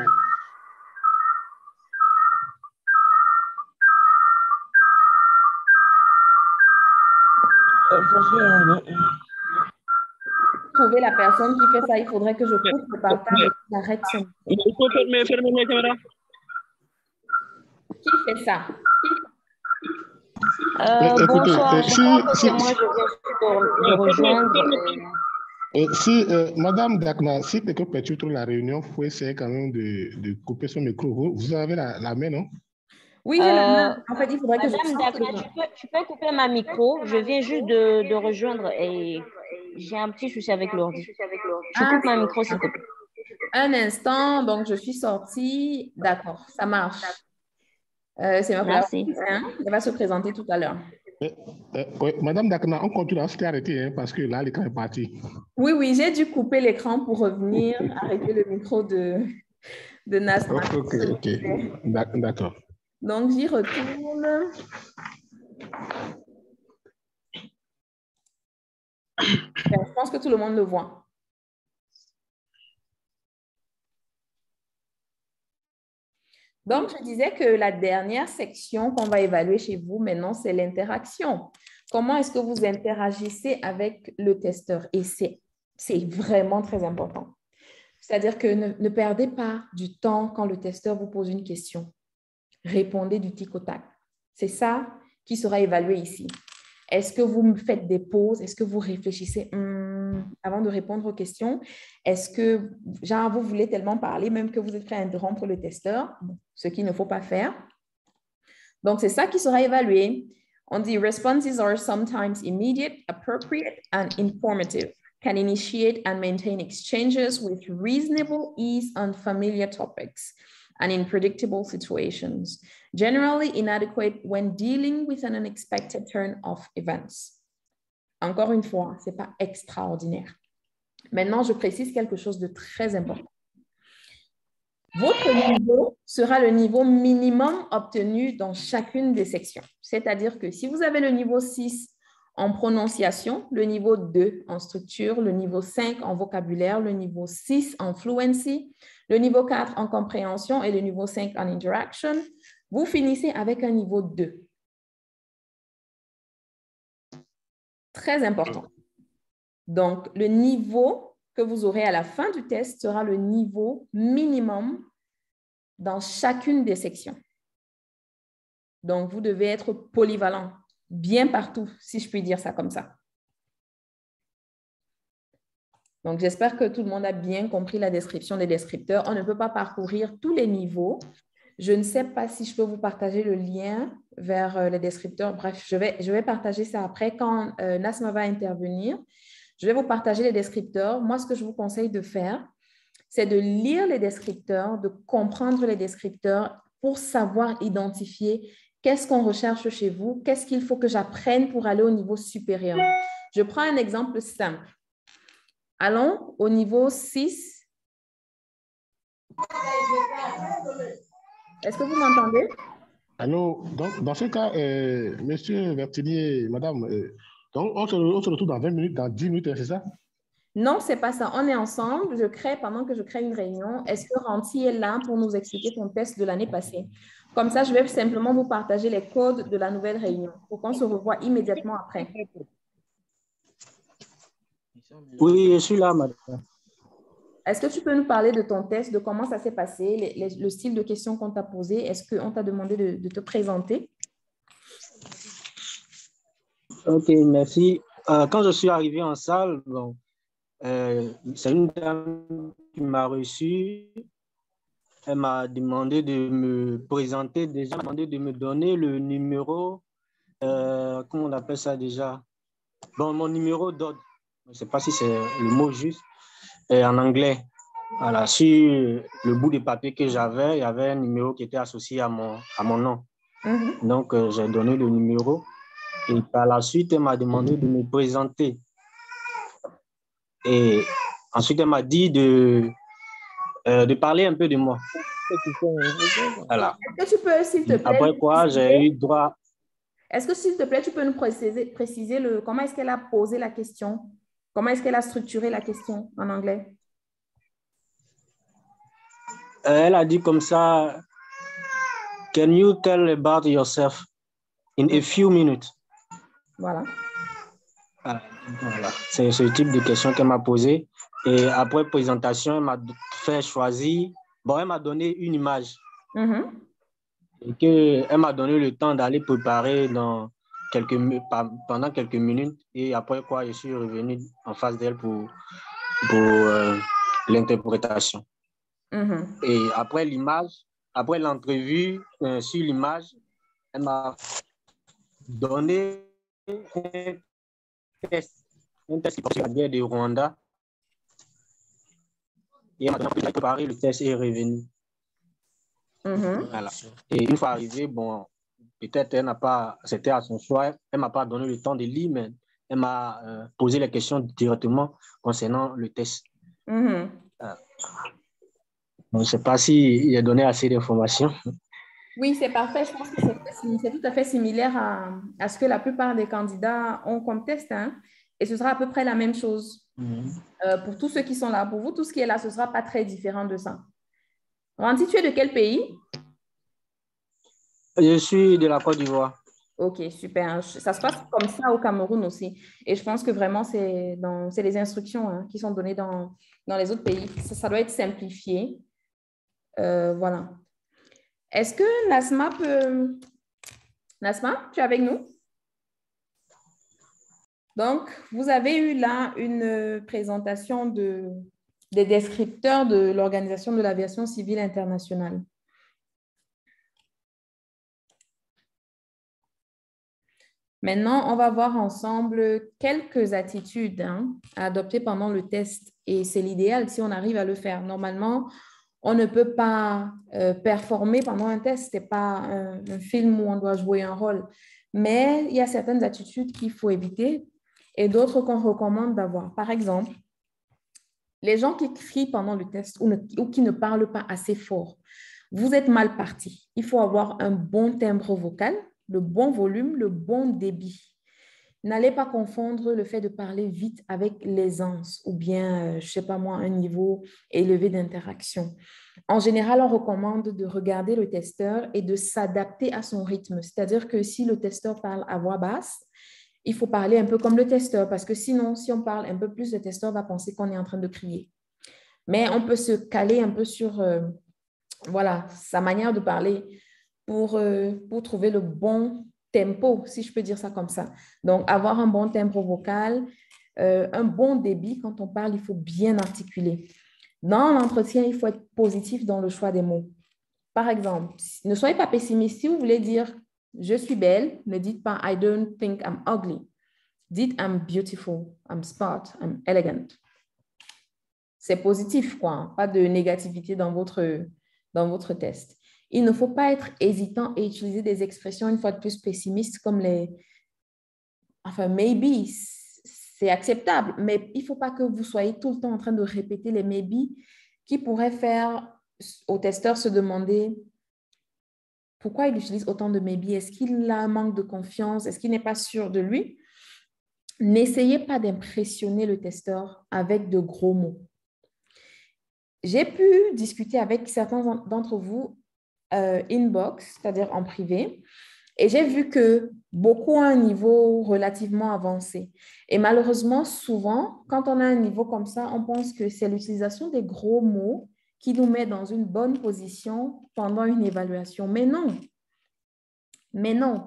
S1: Trouver la personne qui fait ça, il faudrait que je coupe le partage et que j'arrête son micro.
S3: Il faut fermer mes caméras.
S1: Qui fait ça?
S5: Bonsoir, je crois que c'est moi, je viens de rejoindre.
S6: Si, Madame Dakna, si quelqu'un perturbe la réunion, il faut essayer quand même de couper son micro. Vous avez la main, non?
S1: Oui, j'ai la main. En fait, il faudrait que
S5: Madame Dakna, tu peux couper ma micro. Je viens juste de rejoindre et j'ai un petit souci avec l'ordi. Je coupe ma micro, s'il te plaît.
S1: Un instant, donc je suis sortie. D'accord, ça marche. C'est ma
S5: Merci.
S1: Elle va se présenter tout à l'heure.
S6: Oui, Madame Dakna, on continue à se arrêter hein, parce que là, l'écran est parti.
S1: Oui, oui, j'ai dû couper l'écran pour revenir, arrêter le micro de Nasma.
S6: Ok. D'accord.
S1: Donc, j'y retourne. Je pense que tout le monde le voit. Donc, je disais que la dernière section qu'on va évaluer chez vous maintenant, c'est l'interaction. Comment est-ce que vous interagissez avec le testeur? Et c'est vraiment très important. C'est-à-dire que ne perdez pas du temps quand le testeur vous pose une question. Répondez du tic au tac. C'est ça qui sera évalué ici. Est-ce que vous faites des pauses? Est-ce que vous réfléchissez avant de répondre aux questions? Est-ce que, genre, vous voulez tellement parler, même que vous êtes prêt à interrompre le testeur, ce qu'il ne faut pas faire. Donc, c'est ça qui sera évalué. On dit, responses are sometimes immediate, appropriate, and informative. Can initiate and maintain exchanges with reasonable ease on familiar topics and in predictable situations, generally inadequate when dealing with an unexpected turn of events. Encore une fois, ce n'est pas extraordinaire. Maintenant, je précise quelque chose de très important. Votre niveau sera le niveau minimum obtenu dans chacune des sections. C'est-à-dire que si vous avez le niveau 6 En prononciation, le niveau 2 en structure, le niveau 5 en vocabulaire, le niveau 6 en fluency, le niveau 4 en compréhension et le niveau 5 en interaction. Vous finissez avec un niveau 2. Très important. Donc, le niveau que vous aurez à la fin du test sera le niveau minimum dans chacune des sections. Donc, vous devez être polyvalent, bien partout, si je puis dire ça comme ça. Donc, j'espère que tout le monde a bien compris la description des descripteurs. On ne peut pas parcourir tous les niveaux. Je ne sais pas si je peux vous partager le lien vers les descripteurs. Bref, je vais partager ça après quand Nasma va intervenir. Je vais vous partager les descripteurs. Moi, ce que je vous conseille de faire, c'est de lire les descripteurs, de comprendre les descripteurs pour savoir identifier qu'est-ce qu'on recherche chez vous, qu'est-ce qu'il faut que j'apprenne pour aller au niveau supérieur. Je prends un exemple simple. Allons au niveau 6. Est-ce que vous m'entendez?
S6: Allô, donc dans ce cas, monsieur Vertinier, madame, donc on se retrouve dans 20 minutes, dans 10 minutes, c'est ça?
S1: Non, ce n'est pas ça. On est ensemble. Pendant que je crée une réunion, est-ce que Ranti est là pour nous expliquer son test de l'année passée? Comme ça, je vais simplement vous partager les codes de la nouvelle réunion pour qu'on se revoie immédiatement après.
S2: Oui, je suis là, madame.
S1: Est-ce que tu peux nous parler de ton test, de comment ça s'est passé, le style de questions qu'on t'a posé? Est-ce qu'on t'a demandé de te présenter?
S2: Ok, merci. Quand je suis arrivé en salle, bon, c'est une dame qui m'a reçu. Elle m'a demandé de me présenter déjà, elle m'a demandé de me donner le numéro, comment on appelle ça déjà? Bon, mon numéro d'ordre. Je ne sais pas si c'est le mot juste. En anglais. Voilà, sur le bout de papier que j'avais, il y avait un numéro qui était associé à mon nom. Donc, j'ai donné le numéro. Et par la suite, elle m'a demandé de me présenter. Et ensuite, elle m'a dit de parler un peu de moi. Voilà.
S1: Est-ce que tu peux, s'il te plaît...
S2: Après quoi, j'ai eu droit...
S1: Est-ce que, s'il te plaît, tu peux nous préciser comment est-ce qu'elle a posé la question? Comment est-ce qu'elle a structuré la question en anglais?
S2: Elle a dit comme ça, can you tell about yourself in a few minutes?
S1: Voilà.
S2: Voilà. C'est ce type de question qu'elle m'a posé. Et après présentation, elle m'a fait choisir. Bon, elle m'a donné une image. Et elle m'a donné le temps d'aller préparer pendant quelques minutes. Et après quoi, je suis revenu en face d'elle pour l'interprétation. Et après l'entrevue, sur l'image, elle m'a donné un test sur la guerre de Rwanda. Et elle m'a donné à préparer le test et est revenu. Voilà. Et une fois arrivé, bon, peut-être c'était à son choix, elle ne m'a pas donné le temps de lire, mais elle m'a posé les questions directement concernant le test. Je ne sais pas s'il a donné assez d'informations.
S1: Oui, c'est parfait. Je pense que c'est tout à fait similaire à ce que la plupart des candidats ont comme test. Hein? Et ce sera à peu près la même chose pour tous ceux qui sont là. Pour vous, tout ce qui est là, ce ne sera pas très différent de ça. Ranti, tu es de quel pays?
S2: Je suis de la Côte d'Ivoire.
S1: Ok, super. Ça se passe comme ça au Cameroun aussi. Et je pense que vraiment, c'est les instructions qui sont données dans les autres pays. Ça doit être simplifié. Voilà. Est-ce que Nasma peut... Nasma, tu es avec nous? Donc, vous avez eu là une présentation des descripteurs de l'Organisation de l'aviation civile internationale. Maintenant, on va voir ensemble quelques attitudes à adopter pendant le test. Et c'est l'idéal si on arrive à le faire. Normalement, on ne peut pas performer pendant un test. Ce n'est pas un film où on doit jouer un rôle. Mais il y a certaines attitudes qu'il faut éviter et d'autres qu'on recommande d'avoir. Par exemple, les gens qui crient pendant le test ou qui ne parlent pas assez fort, vous êtes mal parti. Il faut avoir un bon timbre vocal, le bon volume, le bon débit. n'allez pas confondre le fait de parler vite avec l'aisance ou bien, je ne sais pas moi, un niveau élevé d'interaction. En général, on recommande de regarder le testeur et de s'adapter à son rythme. C'est-à-dire que si le testeur parle à voix basse, il faut parler un peu comme le testeur parce que sinon, si on parle un peu plus, le testeur va penser qu'on est en train de crier. Mais on peut se caler un peu sur voilà, sa manière de parler pour trouver le bon tempo, si je peux dire ça comme ça. Donc, avoir un bon timbre vocal, un bon débit. Quand on parle, il faut bien articuler. Dans l'entretien, il faut être positif dans le choix des mots. Par exemple, ne soyez pas pessimiste. Si vous voulez dire « je suis belle », ne dites pas « I don't think I'm ugly ». Dites « I'm beautiful, I'm smart, I'm elegant ». C'est positif, quoi. Pas de négativité dans votre test. Il ne faut pas être hésitant et utiliser des expressions une fois de plus pessimistes comme les « enfin, maybe ». C'est acceptable, mais il ne faut pas que vous soyez tout le temps en train de répéter les maybe qui pourraient faire au testeur se demander pourquoi il utilise autant de maybe. Est-ce qu'il a un manque de confiance? Est-ce qu'il n'est pas sûr de lui? N'essayez pas d'impressionner le testeur avec de gros mots. J'ai pu discuter avec certains d'entre vous inbox, c'est-à-dire en privé, et j'ai vu que beaucoup ont un niveau relativement avancé. Et malheureusement, souvent, quand on a un niveau comme ça, on pense que c'est l'utilisation des gros mots qui nous met dans une bonne position pendant une évaluation. Mais non. Mais non.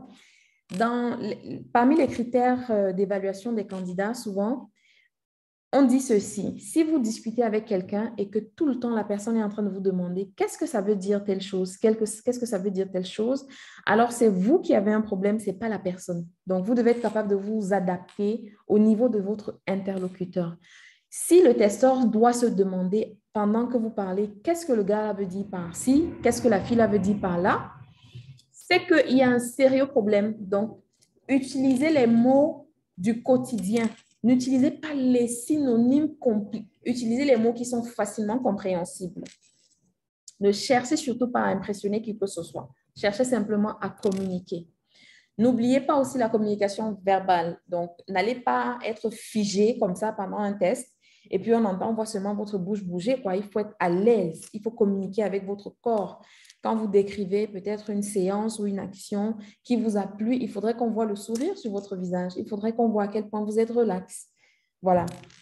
S1: Parmi les critères d'évaluation des candidats, souvent, on dit ceci. Si vous discutez avec quelqu'un et que tout le temps, la personne est en train de vous demander qu'est-ce que ça veut dire telle chose, qu'est-ce que ça veut dire telle chose, alors c'est vous qui avez un problème, ce n'est pas la personne. Donc, vous devez être capable de vous adapter au niveau de votre interlocuteur. Si le testeur doit se demander pendant que vous parlez, qu'est-ce que le gars veut dire par ci, qu'est-ce que la fille veut dire par là, c'est qu'il y a un sérieux problème. Donc, utilisez les mots du quotidien. N'utilisez pas les synonymes compliqués. Utilisez les mots qui sont facilement compréhensibles. Ne cherchez surtout pas à impressionner qui que ce soit. Cherchez simplement à communiquer. N'oubliez pas aussi la communication verbale. Donc, n'allez pas être figé comme ça pendant un test. Et puis, on voit seulement votre bouche bouger, quoi. Il faut être à l'aise. Il faut communiquer avec votre corps. Quand vous décrivez peut-être une séance ou une action qui vous a plu, il faudrait qu'on voit le sourire sur votre visage. Il faudrait qu'on voit à quel point vous êtes relax. Voilà.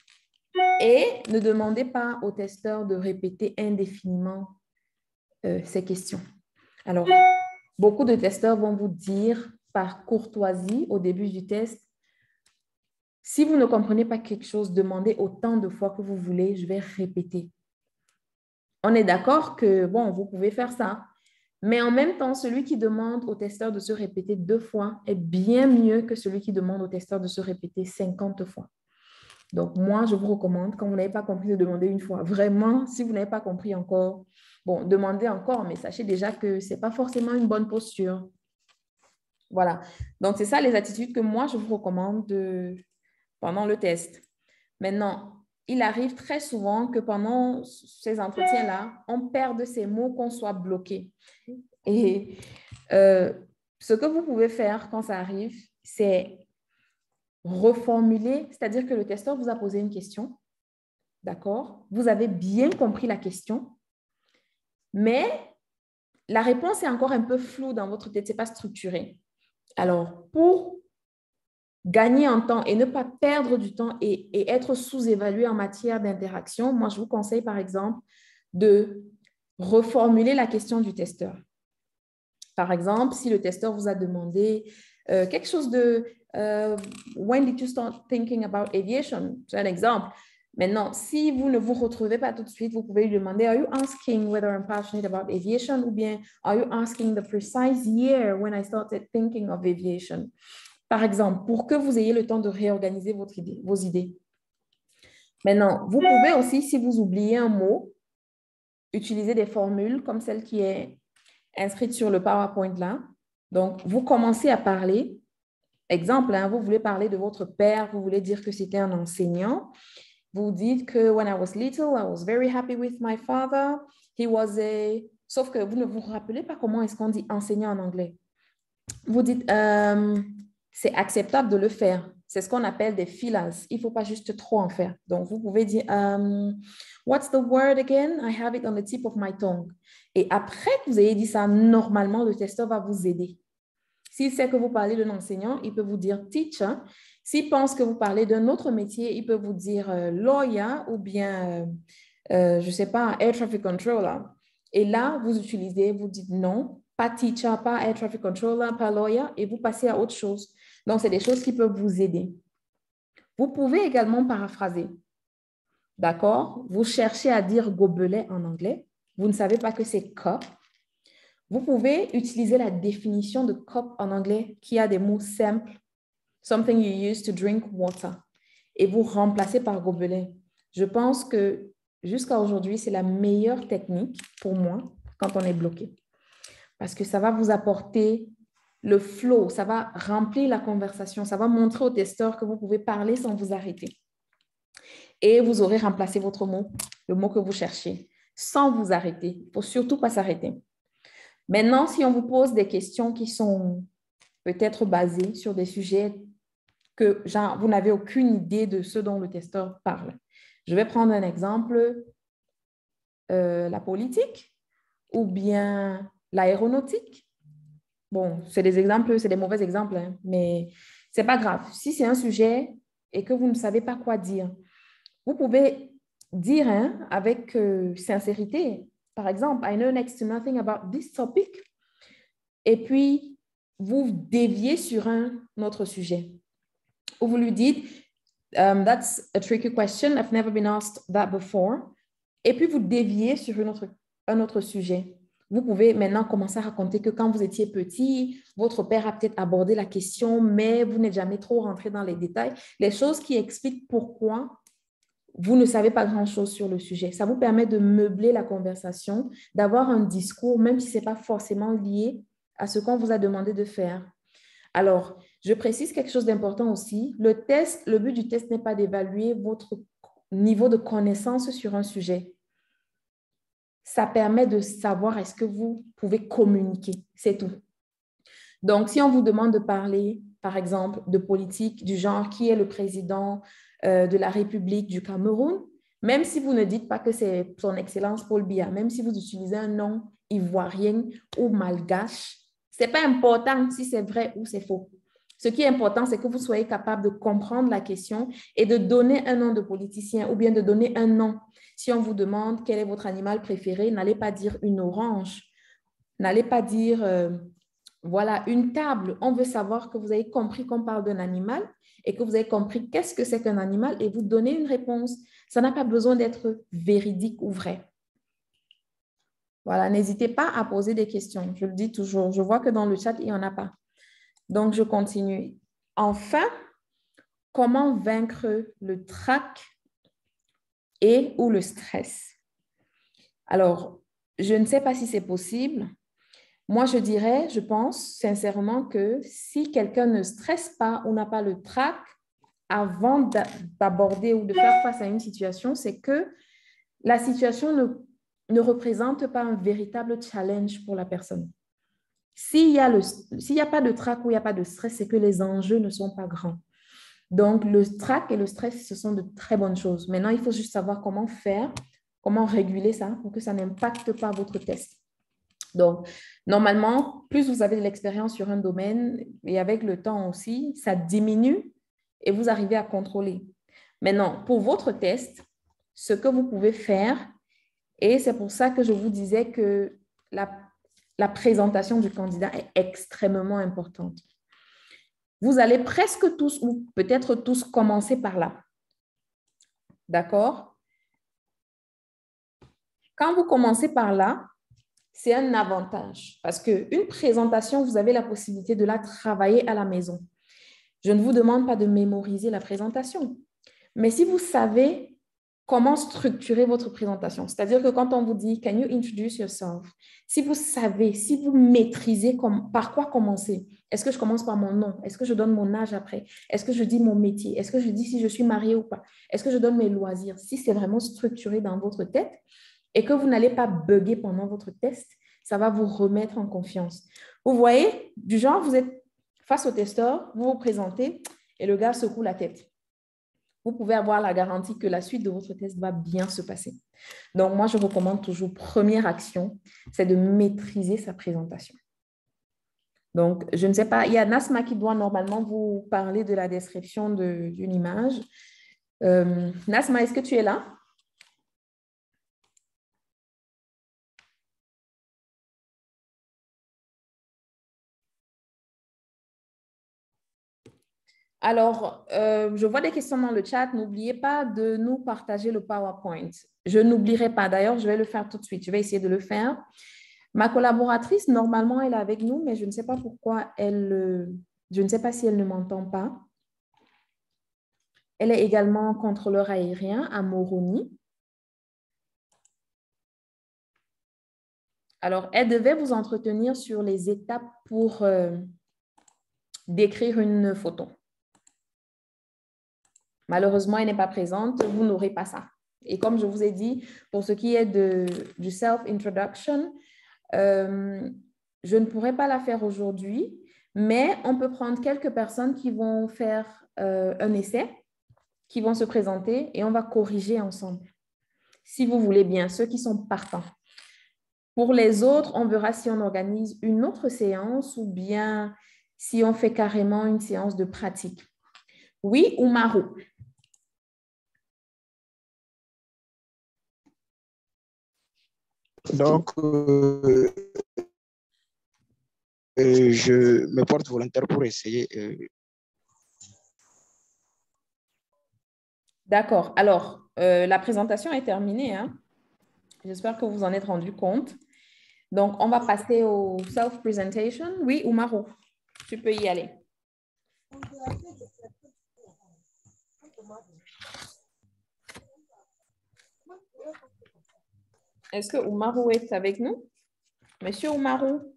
S1: Et ne demandez pas au testeur de répéter indéfiniment ces questions. Alors, beaucoup de testeurs vont vous dire par courtoisie au début du test, si vous ne comprenez pas quelque chose, demandez autant de fois que vous voulez, je vais répéter. On est d'accord que, bon, vous pouvez faire ça, mais en même temps, celui qui demande au testeur de se répéter 2 fois est bien mieux que celui qui demande au testeur de se répéter 50 fois. Donc, moi, je vous recommande, quand vous n'avez pas compris, de demander 1 fois. Vraiment, si vous n'avez pas compris encore, bon, demandez encore, mais sachez déjà que ce n'est pas forcément une bonne posture. Voilà. Donc, c'est ça les attitudes que moi, je vous recommande pendant le test. Maintenant, il arrive très souvent que pendant ces entretiens-là, on perde ces mots, qu'on soit bloqué. Et ce que vous pouvez faire quand ça arrive, c'est reformuler, c'est-à-dire que le testeur vous a posé une question, d'accord? Vous avez bien compris la question, mais la réponse est encore un peu floue dans votre tête, ce n'est pas structuré. Alors, pour gagner en temps et ne pas perdre du temps et être sous-évalué en matière d'interaction, moi, je vous conseille, par exemple, de reformuler la question du testeur. Par exemple, si le testeur vous a demandé quelque chose de « When did you start thinking about aviation ?» C'est un exemple. Maintenant, si vous ne vous retrouvez pas tout de suite, vous pouvez lui demander « Are you asking whether I'm passionate about aviation ?» ou bien « Are you asking the precise year when I started thinking of aviation ?» Par exemple, pour que vous ayez le temps de réorganiser vos idées. Maintenant, vous pouvez aussi, si vous oubliez un mot, utiliser des formules comme celle qui est inscrite sur le PowerPoint là. Donc, vous commencez à parler. Exemple, vous voulez parler de votre père, vous voulez dire que c'était un enseignant. Vous dites que when I was little, I was very happy with my father. He was a... Sauf que vous ne vous rappelez pas comment est-ce qu'on dit enseignant en anglais. Vous dites... c'est acceptable de le faire. c'est ce qu'on appelle des fillers. Il ne faut pas juste trop en faire. Donc, vous pouvez dire, what's the word again? I have it on the tip of my tongue. Et après que vous ayez dit ça, normalement, le testeur va vous aider. S'il sait que vous parlez d'un enseignant, il peut vous dire teacher. S'il pense que vous parlez d'un autre métier, il peut vous dire lawyer ou bien, je ne sais pas, air traffic controller. Et là, vous utilisez, vous dites non, pas teacher, pas air traffic controller, pas lawyer, et vous passez à autre chose. Donc, c'est des choses qui peuvent vous aider. Vous pouvez également paraphraser. D'accord? Vous cherchez à dire gobelet en anglais. Vous ne savez pas que c'est cup. Vous pouvez utiliser la définition de cup en anglais qui a des mots simples. Something you use to drink water. Et vous remplacez par gobelet. Je pense que jusqu'à aujourd'hui, c'est la meilleure technique pour moi quand on est bloqué. Parce que ça va vous apporter le flow, ça va remplir la conversation, ça va montrer au testeur que vous pouvez parler sans vous arrêter. Et vous aurez remplacé votre mot, le mot que vous cherchez, sans vous arrêter. Il ne faut surtout pas s'arrêter. Maintenant, si on vous pose des questions qui sont peut-être basées sur des sujets que genre, vous n'avez aucune idée de ce dont le testeur parle. Je vais prendre un exemple, la politique ou bien l'aéronautique. Bon, c'est des exemples, c'est des mauvais exemples, hein, mais ce n'est pas grave. Si c'est un sujet et que vous ne savez pas quoi dire, vous pouvez dire avec sincérité, par exemple, I know next to nothing about this topic. Et puis, vous déviez sur un autre sujet. Ou vous lui dites, that's a tricky question, I've never been asked that before. Et puis, vous déviez sur un autre sujet. Vous pouvez maintenant commencer à raconter que quand vous étiez petit, votre père a peut-être abordé la question, mais vous n'êtes jamais trop rentré dans les détails. Les choses qui expliquent pourquoi vous ne savez pas grand-chose sur le sujet. Ça vous permet de meubler la conversation, d'avoir un discours, même si ce n'est pas forcément lié à ce qu'on vous a demandé de faire. Alors, je précise quelque chose d'important aussi. Le but du test n'est pas d'évaluer votre niveau de connaissance sur un sujet. Ça permet de savoir est-ce que vous pouvez communiquer. C'est tout. Donc, si on vous demande de parler, par exemple, de politique du genre qui est le président de la République du Cameroun, même si vous ne dites pas que c'est son Excellence Paul Biya, même si vous utilisez un nom ivoirien ou malgache, ce n'est pas important si c'est vrai ou c'est faux. Ce qui est important, c'est que vous soyez capable de comprendre la question et de donner un nom de politicien ou bien de donner un nom. Si on vous demande quel est votre animal préféré, n'allez pas dire une orange. N'allez pas dire, voilà, une table. On veut savoir que vous avez compris qu'on parle d'un animal et que vous avez compris qu'est-ce que c'est qu'un animal et vous donnez une réponse. Ça n'a pas besoin d'être véridique ou vrai. Voilà, n'hésitez pas à poser des questions. Je le dis toujours. Je vois que dans le chat, il n'y en a pas. Donc, je continue. Enfin, comment vaincre le trac et ou le stress? Alors, je ne sais pas si c'est possible. Moi, je dirais, je pense sincèrement que si quelqu'un ne stresse pas ou n'a pas le trac avant d'aborder ou de faire face à une situation, c'est que la situation ne représente pas un véritable challenge pour la personne. S'il n'y a pas de trac ou il n'y a pas de stress, c'est que les enjeux ne sont pas grands. Donc, le trac et le stress, ce sont de très bonnes choses. Maintenant, il faut juste savoir comment faire, comment réguler ça pour que ça n'impacte pas votre test. Donc, normalement, plus vous avez de l'expérience sur un domaine et avec le temps aussi, ça diminue et vous arrivez à contrôler. Maintenant, pour votre test, ce que vous pouvez faire, et c'est pour ça que je vous disais que la présentation du candidat est extrêmement importante. Vous allez presque tous, ou peut-être tous, commencer par là. D'accord? Quand vous commencez par là, c'est un avantage parce qu'une présentation, vous avez la possibilité de la travailler à la maison. Je ne vous demande pas de mémoriser la présentation, mais si vous savez comment structurer votre présentation, c'est-à-dire que quand on vous dit « Can you introduce yourself ?» Si vous savez, si vous maîtrisez par quoi commencer, est-ce que je commence par mon nom? Est-ce que je donne mon âge après? Est-ce que je dis mon métier? Est-ce que je dis si je suis mariée ou pas? Est-ce que je donne mes loisirs? Si c'est vraiment structuré dans votre tête et que vous n'allez pas bugger pendant votre test, ça va vous remettre en confiance. Vous voyez, du genre, vous êtes face au testeur, vous vous présentez Et le gars secoue la tête. Vous pouvez avoir la garantie que la suite de votre test va bien se passer. Donc, moi, je recommande toujours, première action, c'est de maîtriser sa présentation. Donc, je ne sais pas, il y a Nasma qui doit normalement vous parler de la description d'une image. Nasma, est-ce que tu es là? Alors, je vois des questions dans le chat. N'oubliez pas de nous partager le PowerPoint. Je n'oublierai pas. D'ailleurs, je vais le faire tout de suite. Je vais essayer de le faire. Ma collaboratrice, normalement, elle est avec nous, mais je ne sais pas pourquoi je ne sais pas si elle ne m'entend pas. Elle est également contrôleur aérien à Moroni. Alors, elle devait vous entretenir sur les étapes pour décrire une photo. Malheureusement, elle n'est pas présente, vous n'aurez pas ça. Et comme je vous ai dit, pour ce qui est du self-introduction, je ne pourrai pas la faire aujourd'hui, mais on peut prendre quelques personnes qui vont faire un essai, qui vont se présenter et on va corriger ensemble. Si vous voulez bien, ceux qui sont partants. Pour les autres, on verra si on organise une autre séance ou bien si on fait carrément une séance de pratique. Oui, Oumarou.
S4: Donc, je me porte volontaire pour essayer.
S1: D'accord. Alors, la présentation est terminée, hein? J'espère que vous en êtes rendu compte. Donc, on va passer au self-presentation. Oui, Oumarou, tu peux y aller. Est-ce que Oumarou est avec nous? Monsieur Oumarou?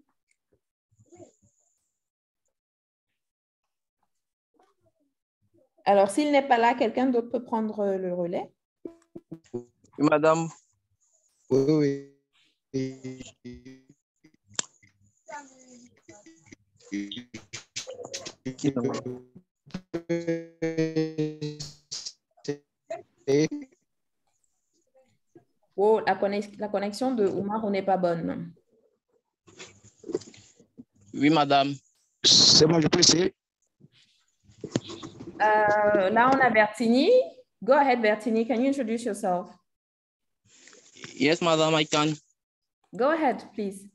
S1: Alors, s'il n'est pas là, quelqu'un d'autre peut prendre le relais?
S3: Madame.
S4: Oui.
S1: Oh, la connexion de Oumarou n'est pas bonne.
S3: Oui, madame.
S4: C'est bon, je peux essayer.
S1: Là, on a Bertini. Go ahead, Bertini. Can you introduce yourself?
S3: Yes, madam, I can.
S1: Go ahead, please.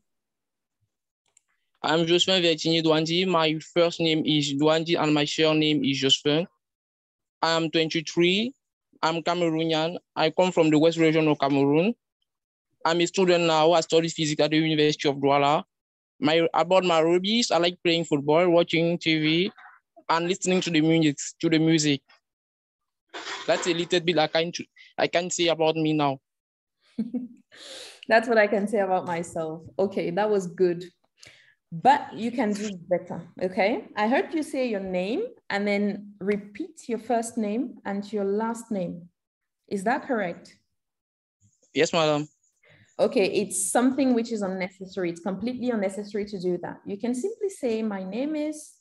S3: I'm Josphin Vertini Douandi. My first name is Douandi and my surname is Josphin. I am 23. I'm Cameroonian. I come from the West region of Cameroon. I'm a student now. I study physics at the University of Douala. About my hobbies, I like playing football, watching TV, and listening to the music. That's a little bit I can say about me now.
S1: That's what I can say about myself. Okay, that was good. But you can do better, okay? I heard you say your name and then repeat your first name and your last name. Is that correct?
S3: Yes, madam.
S1: Okay, it's something which is unnecessary. It's completely unnecessary to do that. You can simply say, my name is,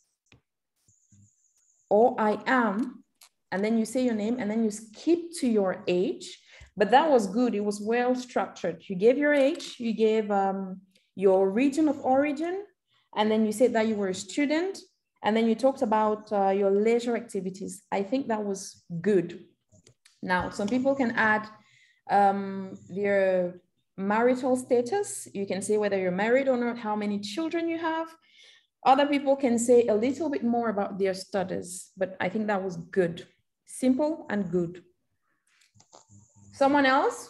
S1: or I am, and then you say your name and then you skip to your age. But that was good. It was well structured. You gave your age, you gave your region of origin, and then you said that you were a student, and then you talked about your leisure activities. I think that was good. Now, some people can add their marital status. You can say whether you're married or not, how many children you have. Other people can say a little bit more about their studies, but I think that was good. Simple and good. Someone else?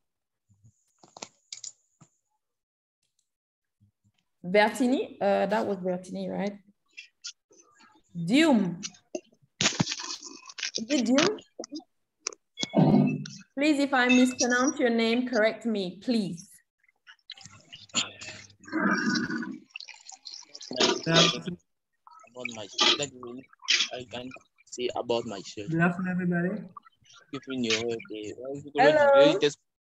S1: Bertini, that was Bertini, right? Dium. Is it Dium? Please, if I mispronounce your name, correct me, please.
S3: About myself, I can say about myself.
S7: Good afternoon, everybody.
S1: Hello.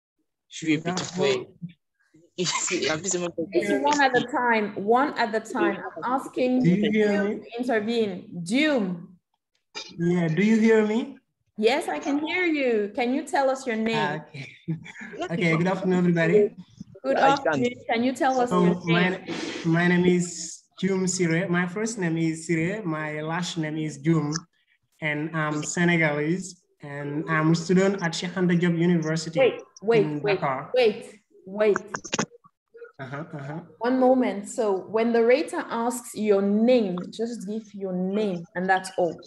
S1: It's one at a time. One at a time. I'm asking you to intervene. Doom.
S7: Yeah, do you hear me?
S1: Yes, I can hear you. Can you tell us your name?
S7: Okay. Okay, good afternoon, everybody.
S1: Good afternoon. Can you tell us your name?
S7: My name is Jum Sire. My first name is Sire. My last name is Jum. And I'm Senegalese. And I'm a student at Cheikh Anta Diop University.
S1: Wait. One moment. So when the rater asks your name, just give your name and that's all.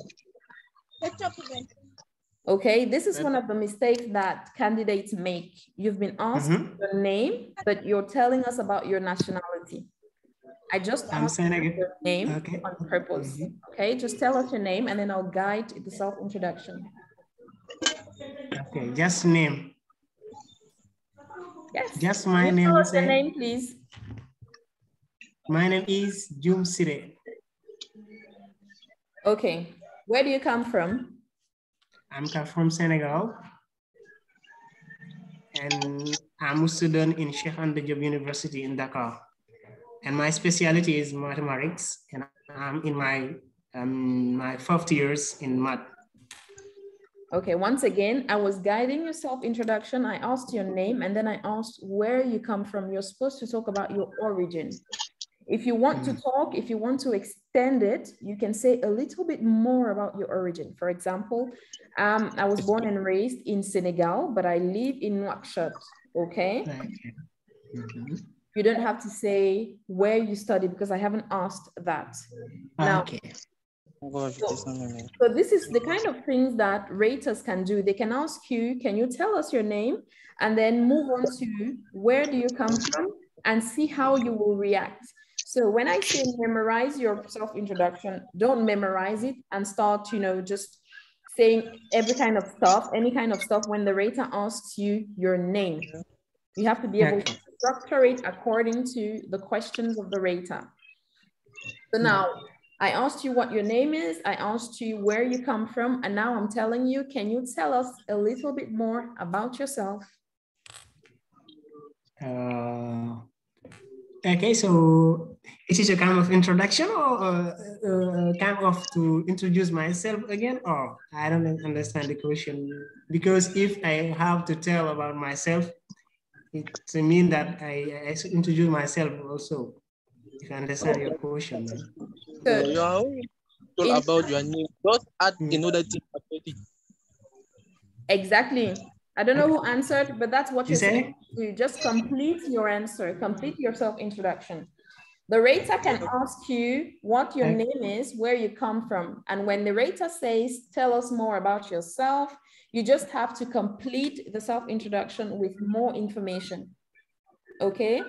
S1: Okay, this is one of the mistakes that candidates make. You've been asked your name, but you're telling us about your nationality. I just asked your name on purpose. Okay, just tell us your name and then I'll guide the self-introduction.
S7: Okay, just name.
S1: Yes.
S7: Just my name.
S1: Tell us your name, please.
S7: My name is Jum Sire.
S1: Okay, where do you come from?
S7: I'm from Senegal. And I'm a student in Cheikh Anta Diop University in Dakar. And my specialty is mathematics. And I'm in my 4th years in math.
S1: Okay, once again, I was guiding your self-introduction. I asked your name and then I asked where you come from. You're supposed to talk about your origin. If you want to talk, if you want to extend it, you can say a little bit more about your origin. For example, I was born and raised in Senegal, but I live in Nouakchott, okay? You don't have to say where you study because I haven't asked that. Now, so this is the kind of things that raters can do. They can ask you, can you tell us your name? And then move on to where do you come from and see how you will react. So when I say memorize your self-introduction, don't memorize it and start, just saying every kind of stuff, any kind of stuff when the rater asks you your name. You have to be able to structure it according to the questions of the rater. So now, I asked you what your name is, I asked you where you come from, and now I'm telling you, can you tell us a little bit more about yourself?
S7: Okay, so is it a kind of introduction or kind of to introduce myself again? Or I don't understand the question. Because if I have to tell about myself, it means that I should introduce myself also. If I understand your question.
S3: So you are told about your name. Just add another thing about it.
S1: Exactly. I don't know who answered, but that's what you're saying. You just complete your answer, complete your self-introduction. The rater can ask you what your name is, where you come from. And when the rater says, tell us more about yourself, you just have to complete the self-introduction with more information. Okay?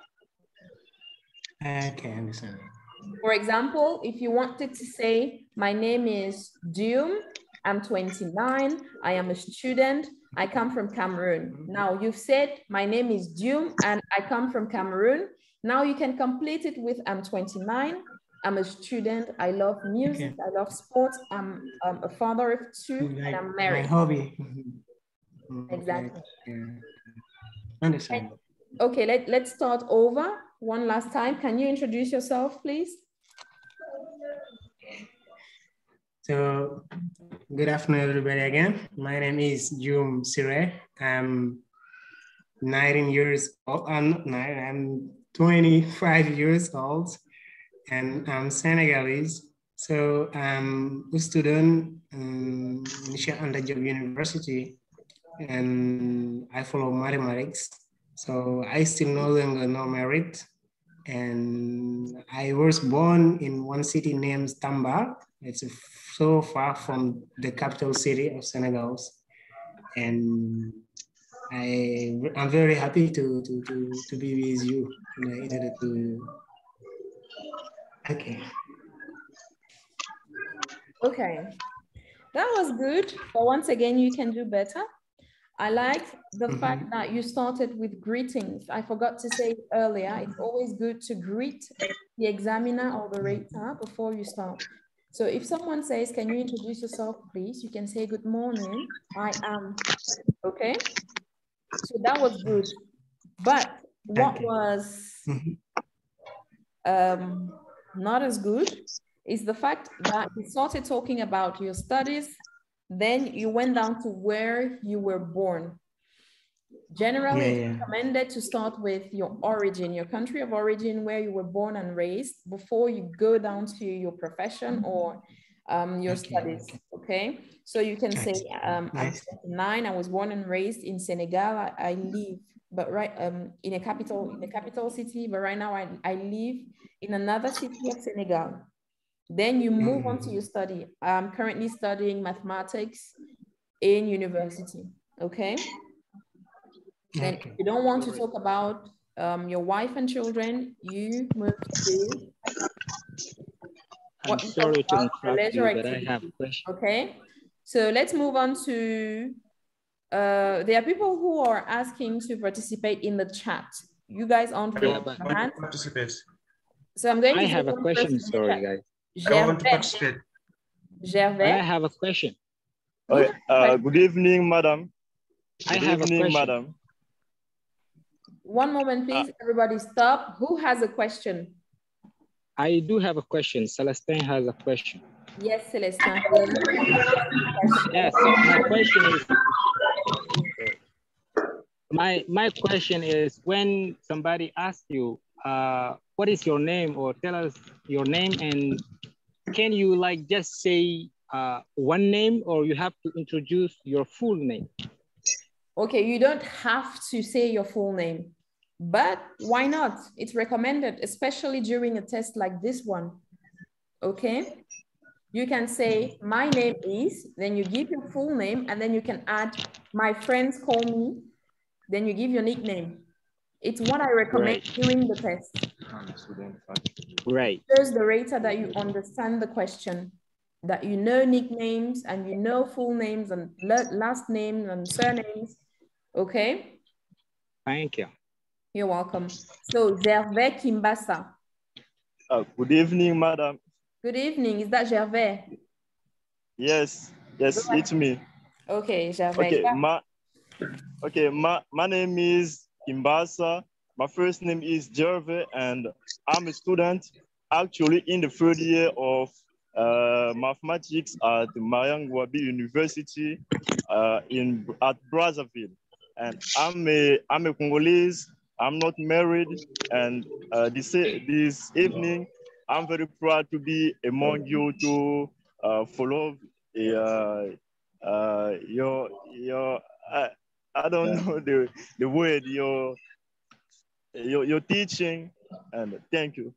S7: Okay, I understand.
S1: For example, if you wanted to say, my name is Dioum, I'm 29, I am a student, I come from Cameroon. Now you've said, my name is Dioum and I come from Cameroon. Now you can complete it with, I'm 29, I'm a student, I love music, I love sports, I'm a father of 2, and I'm married.
S7: My hobby.
S1: Exactly.
S7: Understand.
S1: Okay, let's start over one last time. Can you introduce yourself, please?
S7: So, good afternoon, everybody again. My name is Jum Sire. I'm 19 years old. I'm 25 years old, and I'm Senegalese. So I'm a student in Cheikh Anta Diop University, and I follow mathematics. So I still no longer not married, and I was born in one city named Tamba. It's so far from the capital city of Senegal, and I'm very happy to be with you.
S1: Okay, that was good, but once again, you can do better. I like the fact that you started with greetings. I forgot to say earlier, it's always good to greet the examiner or the rater before you start. So if someone says, can you introduce yourself, please? You can say, good morning, I am, okay? So that was good. But what was not as good is the fact that you started talking about your studies, then you went down to where you were born. Generally, it's recommended to start with your origin, your country of origin, where you were born and raised, before you go down to your profession or your studies, okay? So you can say, I'm 29, I was born and raised in Senegal, I live, but in a capital city, but right now I live in another city of Senegal. Then you move on to your study. I'm currently studying mathematics in university, okay? Then if you don't want to talk about your wife and children, you move to
S8: I'm sorry to interrupt you, but I have a question.
S1: Okay, so let's move on to, there are people who are asking to participate in the chat. You guys aren't raising your hand. So I'm going to
S8: have a question, sorry guys.
S1: I want to participate. Gervais.
S8: I have a question.
S9: Good evening, madam.
S8: Good evening,
S9: madam.
S1: One moment, please. Everybody stop. Who has a question?
S8: I do have a question. Celestine has a question.
S1: Yes, Celestine.
S8: Yes, my question is, my question is, when somebody asks you, what is your name, or tell us your name, and can you like just say one name, or you have to introduce your full name?
S1: Okay, you don't have to say your full name, but why not? It's recommended, especially during a test like this one, okay? You can say, my name is, then you give your full name, and then you can add, my friends call me, then you give your nickname. It's what I recommend during the test.
S8: Right.
S1: Shows the rater that you understand the question, that you know nicknames, and you know full names, and last names, and surnames. Okay?
S8: Thank you.
S1: You're welcome. So, Gervais Kimbasa.
S9: Good evening, madam.
S1: Good evening. Is that Gervais?
S9: Yes, it's me.
S1: Okay, Gervais.
S9: Okay, my name is Kimbasa. My first name is Gervais, and I'm a student actually in the third year of mathematics at Mariam Ngouabi University at Brazzaville. And I'm a Congolese. I'm not married, and this evening I'm very proud to be among you to follow your I don't know the word, your teaching, and thank you.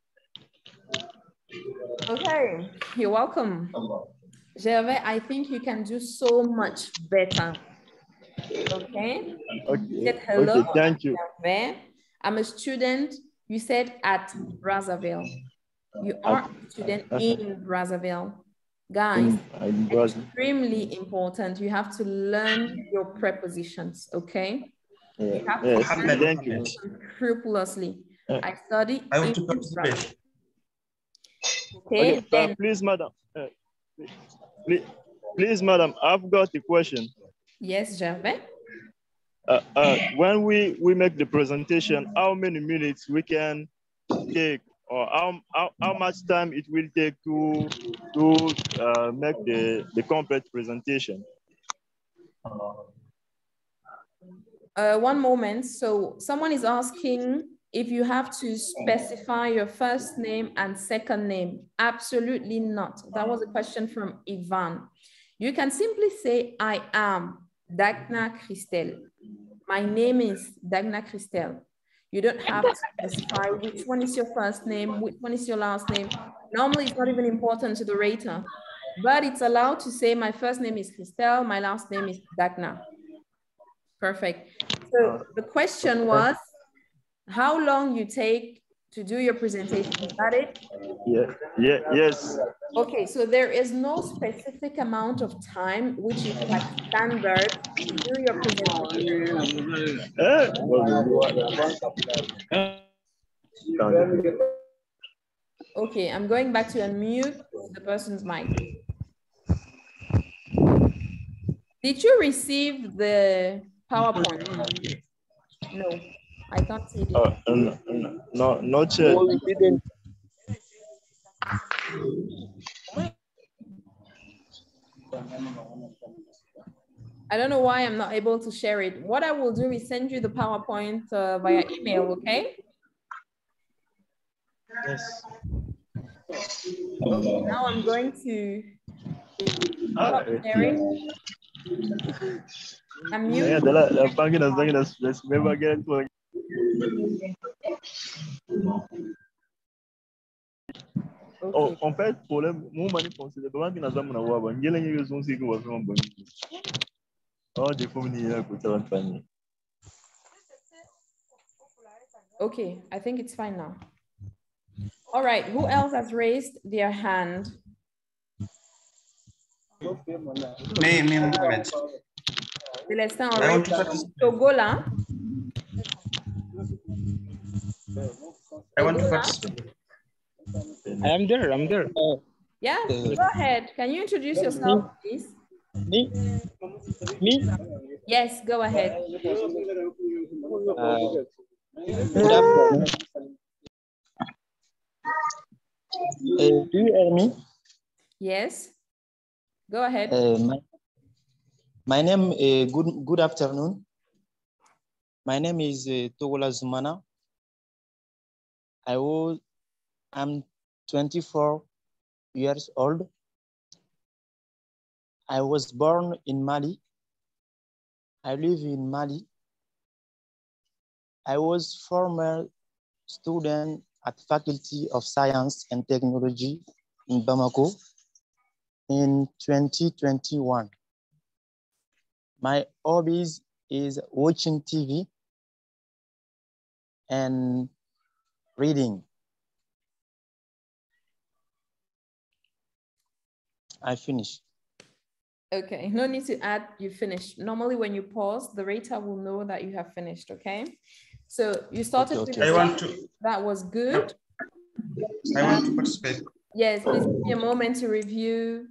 S1: Okay, you're welcome. Gervais, I think you can do so much better. Okay. You said hello.
S9: Okay, thank you.
S1: Gervais. I'm a student. You said at Brazzaville. You are a student in Brazzaville. Guys, extremely important. You have to learn your prepositions, okay? You have to learn them scrupulously. I study in Brazzaville. Okay, then.
S9: Please, madam. Please, madam, I've got a question.
S1: Yes, Gervais.
S9: When we make the presentation, how many minutes we can take, or how much time it will take to make the complete presentation?
S1: One moment. So someone is asking if you have to specify your first name and second name. Absolutely not. That was a question from Ivan. You can simply say, I am Dagna Christelle. My name is Dagna Christelle. You don't have to specify which one is your first name, which one is your last name. Normally, it's not even important to the rater, but it's allowed to say my first name is Christelle, my last name is Dagna. Perfect. So the question was, how long you take to do your presentation? Is that it?
S9: Yes.
S1: Okay, so there is no specific amount of time which is like standard to do your presentation. Okay, I'm going back to unmute the person's mic. Did you receive the PowerPoint? No, I can't see it.
S9: No, not yet.
S1: I don't know why I'm not able to share it. What I will do is send you the PowerPoint via email, okay?
S9: Yes.
S1: Okay, now I'm going to stop sharing. I'm muting.
S9: Oh, en fait, problème, mon mani considère comment qu'il n'a jamais na waba. Ngele ngeke zonsi ko vraiment bon. Oh, des fois ni ya ko tala fani.
S1: Okay, I think it's fine now. All right, who else has raised their hand?
S10: Me, Mohammed.
S1: Celestin already. Togola.
S10: I want to participate.
S8: I'm there.
S1: Yeah, go ahead. Can you introduce yourself, please?
S3: Me?
S1: Yes, go ahead.
S3: Good afternoon. Do you hear me?
S1: Yes, go ahead.
S3: My name is good afternoon. My name is Togola Zumana. I'm 24 years old. I was born in Mali. I live in Mali. I was former student at Faculty of Science and Technology in Bamako in 2021. My hobbies is watching TV and reading. I finished.
S1: Okay, no need to add, you finished. Normally when you pause, the rater will know that you have finished, okay? So you started with that was good.
S10: I want to participate.
S1: Yes, please give me a moment to review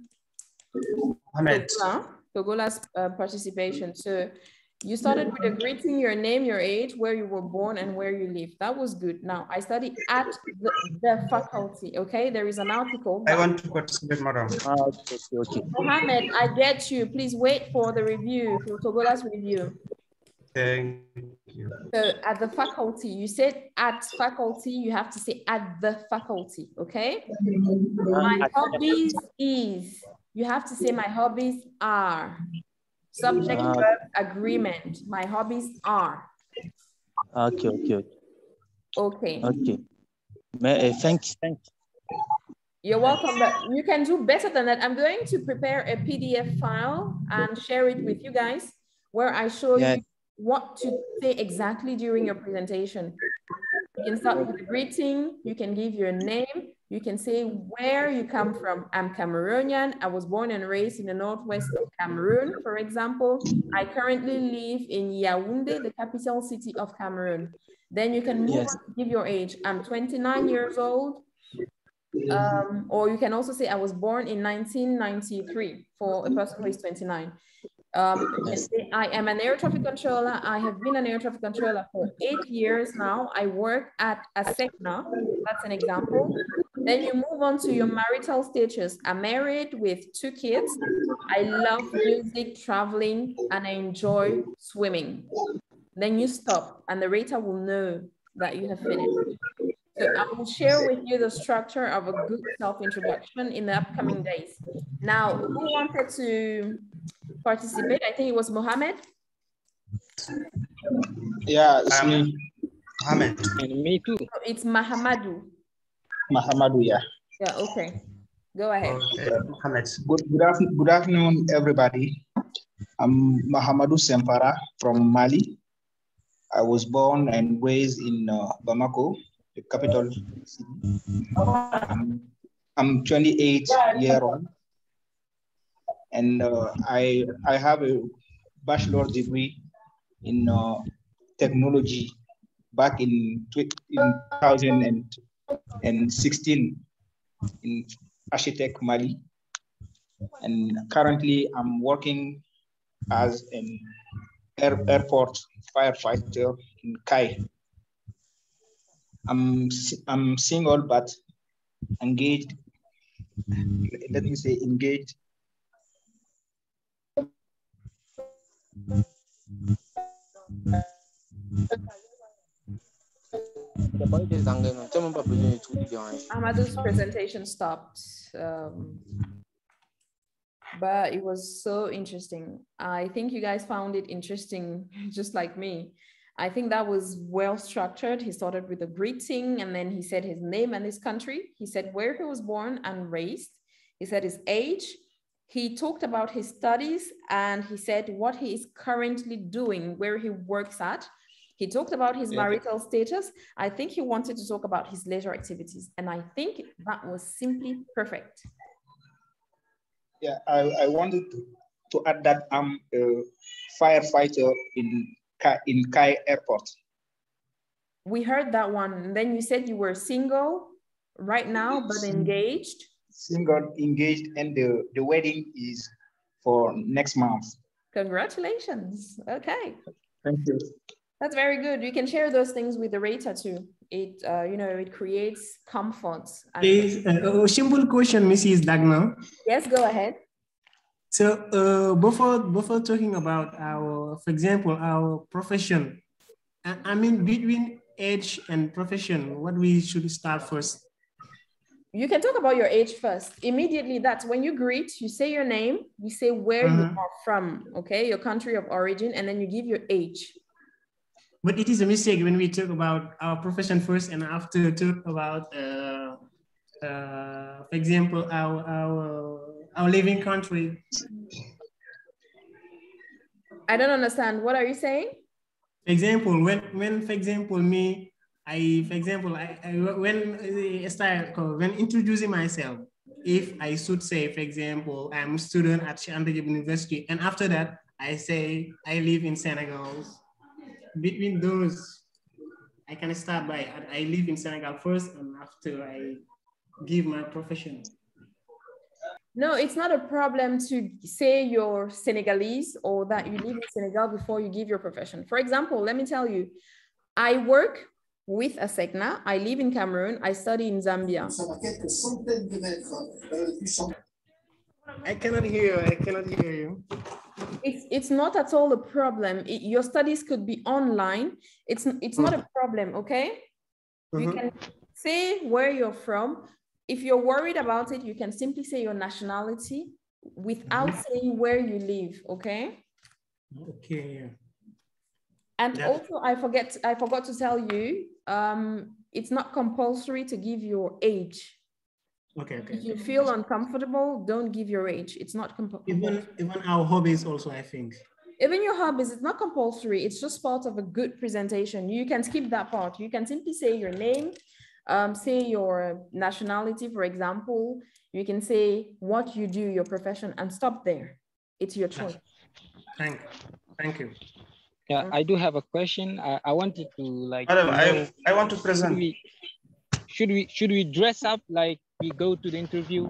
S1: Togola's participation. So you started with a greeting, your name, your age, where you were born, and where you live. That was good. Now, I study at the faculty, okay? There is an article.
S10: I want to participate, madam.
S3: Okay.
S1: Mohammed, I get you. Please wait for the review, for Togola's review.
S10: Thank you.
S1: So at the faculty, you said at faculty, you have to say at the faculty, okay? My hobbies is, you have to say my hobbies are. Subject, verb, agreement. My hobbies are.
S3: Okay.
S1: Okay.
S3: Thank you.
S1: You're welcome, but you can do better than that. I'm going to prepare a PDF file and share it with you guys where I show you what to say exactly during your presentation. You can start with a greeting, you can give your name, you can say where you come from. I'm Cameroonian, I was born and raised in the northwest of Cameroon, for example. I currently live in Yaoundé, the capital city of Cameroon. Then you can move on to give your age. I'm 29 years old. Or you can also say I was born in 1993 for a person who is 29. You can say, I am an air traffic controller. I have been an air traffic controller for 8 years now. I work at ASECNA. That's an example. Then you move on to your marital status. I'm married with 2 kids. I love music, traveling, and I enjoy swimming. Then you stop, and the rater will know that you have finished. So I will share with you the structure of a good self-introduction in the upcoming days. Now, who wanted to participate? I think it was Mohammed.
S4: Yeah, it's me.
S10: Mohammed.
S8: And me too.
S1: So it's Mahamadou.
S4: Mahamadou, yeah.
S1: Yeah, okay. Go ahead.
S10: Okay, Mohammed.
S4: Good afternoon, everybody. I'm Mahamadou Sempara from Mali. I was born and raised in Bamako, the capital city. I'm 28 years old, and I have a bachelor's degree in technology back in 2016 in Architect Mali, and currently I'm working as an airport firefighter in Kai. I'm single but engaged let me say, engaged.
S1: Ahmadou's presentation stopped, but it was so interesting. I think you guys found it interesting, just like me. I think that was well structured. He started with a greeting, and then he said his name and his country. He said where he was born and raised. He said his age. He talked about his studies, and he said what he is currently doing, where he works at. He talked about his marital status. I think he wanted to talk about his leisure activities, and I think that was simply perfect.
S4: Yeah, I wanted to add that I'm a firefighter in Kai Airport.
S1: We heard that one. And then you said you were single right now, but engaged.
S4: Single, engaged, and the wedding is for next month.
S1: Congratulations. Okay.
S4: Thank you.
S1: That's very good. You can share those things with the rater too. It, you know, it creates comfort.
S7: Simple question, Mrs. Dagna.
S1: Yes, go ahead.
S7: So before talking about our, for example, our profession, I mean, between age and profession, what we should start first?
S1: You can talk about your age first. Immediately, that's when you greet, you say your name, you say where you are from, okay, your country of origin, and then you give your age.
S7: But it is a mistake when we talk about our profession first and after talk about, for example, our living country.
S1: I don't understand. What are you saying?
S7: For example, when for example, me, when introducing myself, if I should say, for example, I'm a student at Cheikh Anta Diop University, and after that, I say I live in Senegal. Between those, I can start by I live in Senegal first, and after I give my profession.
S1: No, it's not a problem to say you're Senegalese or that you live in Senegal before you give your profession. For example, let me tell you, I work with ASECNA. I live in Cameroon. I study in Zambia.
S7: I cannot hear you. I cannot hear you.
S1: It's not at all a problem. Your studies could be online. It's not a problem, okay? You can say where you're from. If you're worried about it, you can simply say your nationality without saying where you live, okay?
S7: Okay.
S1: And also, I forgot to tell you, it's not compulsory to give your age.
S7: Okay.
S1: If you feel uncomfortable, don't give your age. It's not compulsory.
S7: Even our hobbies also, I think.
S1: Even your hobbies, it's not compulsory. It's just part of a good presentation. You can skip that part. You can simply say your name, say your nationality, for example. You can say what you do, your profession, and stop there. It's your choice.
S7: Thank you.
S8: Yeah, I do have a question. I wanted to like.
S10: Madam, I want to present.
S8: Should we dress up like we go to the interview?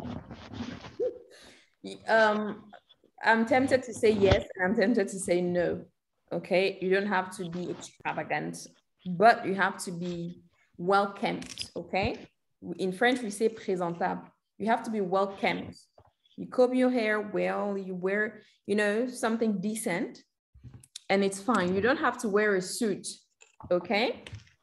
S1: I'm tempted to say yes, and I'm tempted to say no. Okay, you don't have to be extravagant, but you have to be well-kept. Okay, in French we say présentable. You have to be well-kept. You comb your hair well. You wear, you know, something decent, and it's fine. You don't have to wear a suit. Okay.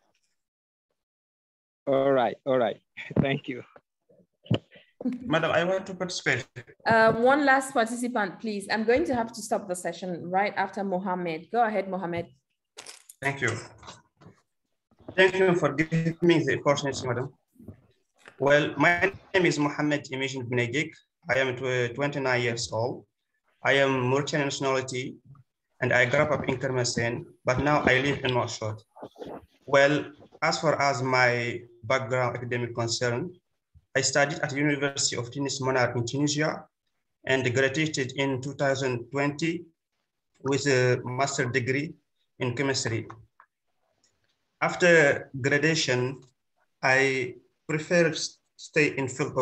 S8: All right. Thank you.
S10: Madam, I want to participate.
S1: One last participant, please. I'm going to have to stop the session right after Mohammed. Go ahead, Mohammed.
S10: Thank you. Thank you for giving me the opportunity, madam. Well, my name is Mohammed Imagine Benegik. I am 29 years old. I am Mauritanian nationality, and I grew up in Kermesen, but now I live in Nouakchott. Well, as far as my background academic concern, I studied at the University of Tunis Monarch in Tunisia and graduated in 2020 with a master's degree in chemistry. After graduation, I prefer to stay in field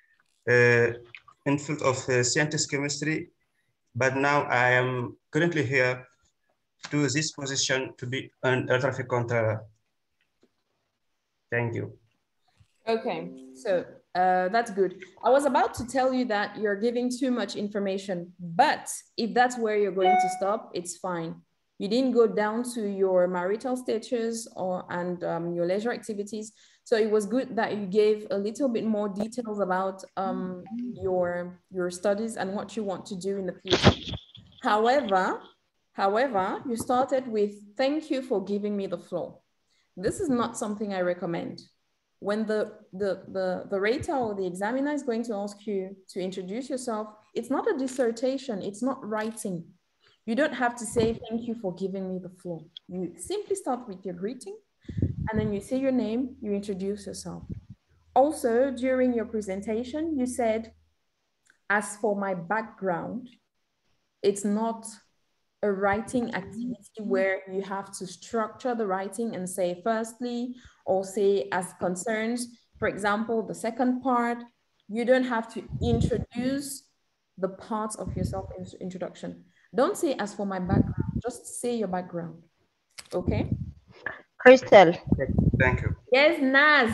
S10: of scientist chemistry, but now I am currently here to this position to be an air traffic controller. Thank you.
S1: Okay, so That's good. I was about to tell you that you're giving too much information, but if that's where you're going to stop, it's fine. You didn't go down to your marital status and your leisure activities. So it was good that you gave a little bit more details about your studies and what you want to do in the future. However, you started with, thank you for giving me the floor. This is not something I recommend. When the rater or the examiner is going to ask you to introduce yourself, it's not a dissertation, it's not writing. You don't have to say, thank you for giving me the floor. You simply start with your greeting, and then you say your name, you introduce yourself. Also, during your presentation, you said, as for my background, it's not a writing activity where you have to structure the writing and say firstly, or say as concerns. For example, the second part, you don't have to introduce the parts of yourself in introduction. Don't say as for my background, just say your background, okay?
S5: Crystal.
S10: Thank you.
S1: Yes, Naz.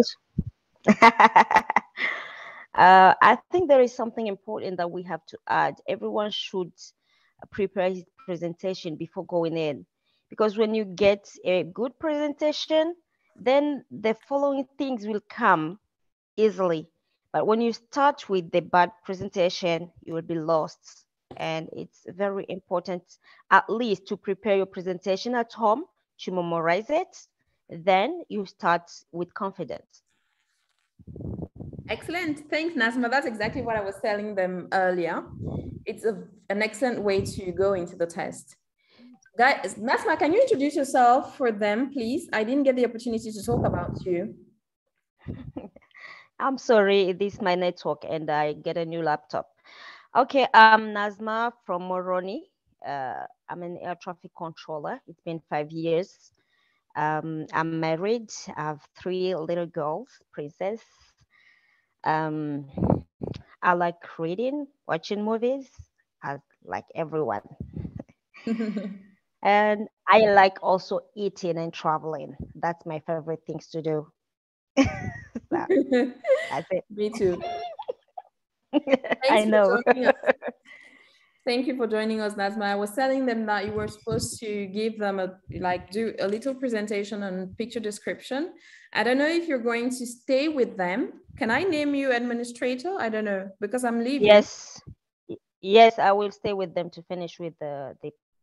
S5: I think there is something important that we have to add. Everyone should prepare his presentation before going in, because when you get a good presentation, then the following things will come easily. But when you start with the bad presentation, you will be lost. And it's very important, at least, to prepare your presentation at home, to memorize it. Then you start with confidence.
S1: Excellent. Thanks, Nasma. That's exactly what I was telling them earlier. It's an excellent way to go into the test. Guys, Nasma, can you introduce yourself for them, please? I didn't get the opportunity to talk about you.
S5: I'm sorry, this is my network and I get a new laptop. Okay, I'm Nazma from Moroni. I'm an air traffic controller. It's been 5 years. I'm married. I have 3 little girls, princess. I like reading, watching movies, like everyone. And I like also eating and traveling. That's my favorite things to do. That's it.
S1: Me too.
S5: I know.
S1: Thank you for joining us, Nazma. I was telling them that you were supposed to give them do a little presentation and picture description. I don't know if you're going to stay with them. Can I name you administrator? I don't know, because I'm leaving.
S5: Yes, I will stay with them to finish with the...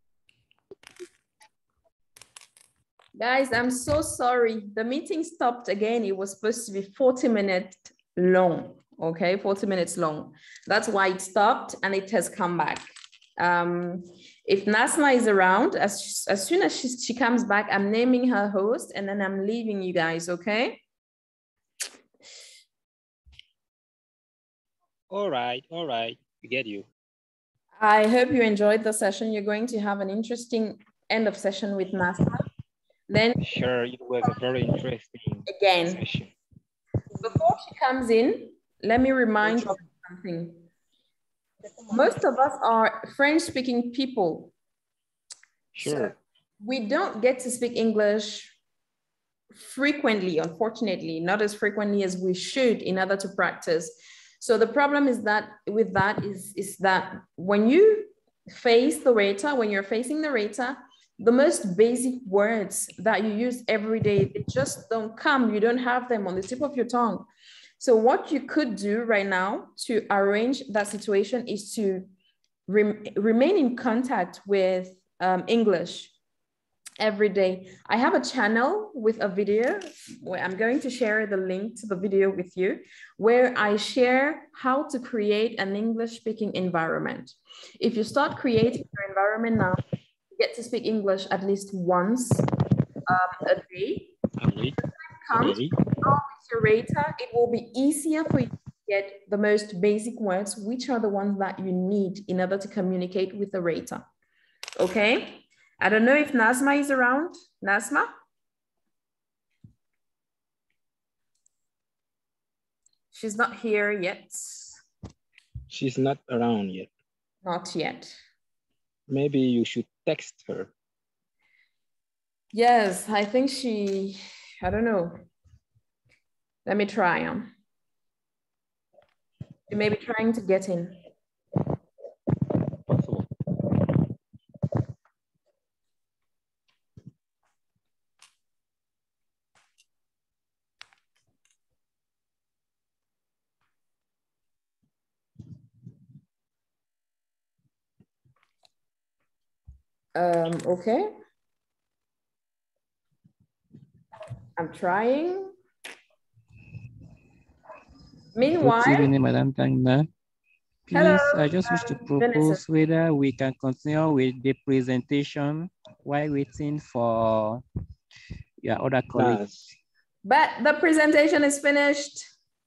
S1: Guys, I'm so sorry. The meeting stopped again. It was supposed to be 40 minutes long. Okay, 40 minutes long. That's why it stopped and it has come back. If Nasma is around, as soon as she comes back, I'm naming her host and then I'm leaving you guys, okay?
S8: All right, we get you.
S1: I hope you enjoyed the session. You're going to have an interesting end of session with Nasma. Then
S8: sure, it was a very interesting session.
S1: Before she comes in, let me remind you of something. Most of us are French-speaking people.
S8: Sure.
S1: So we don't get to speak English frequently, unfortunately, not as frequently as we should in order to practice. So the problem is that with that is that when you face the rater, when you're facing the rater, the most basic words that you use every day, they just don't come. You don't have them on the tip of your tongue. So what you could do right now to arrange that situation is to remain in contact with English every day. I have a channel with a video where I'm going to share the link to the video with you, where I share how to create an English speaking environment. If you start creating your environment now, you get to speak English at least once a day. Comes with your rater, it will be easier for you to get the most basic words, which are the ones that you need in order to communicate with the rater. Okay? I don't know if Nasma is around. Nasma? She's not here yet.
S8: She's not around yet.
S1: Not yet.
S8: Maybe you should text her.
S1: Yes, I think I don't know. Let me try. You may be trying to get in.
S8: Possible.
S1: Okay. I'm trying. Meanwhile,
S11: Good evening, Madam Tangna.
S1: hello,
S11: Please, I just wish to propose whether we can continue with the presentation while waiting for your other colleagues.
S1: but the presentation is finished.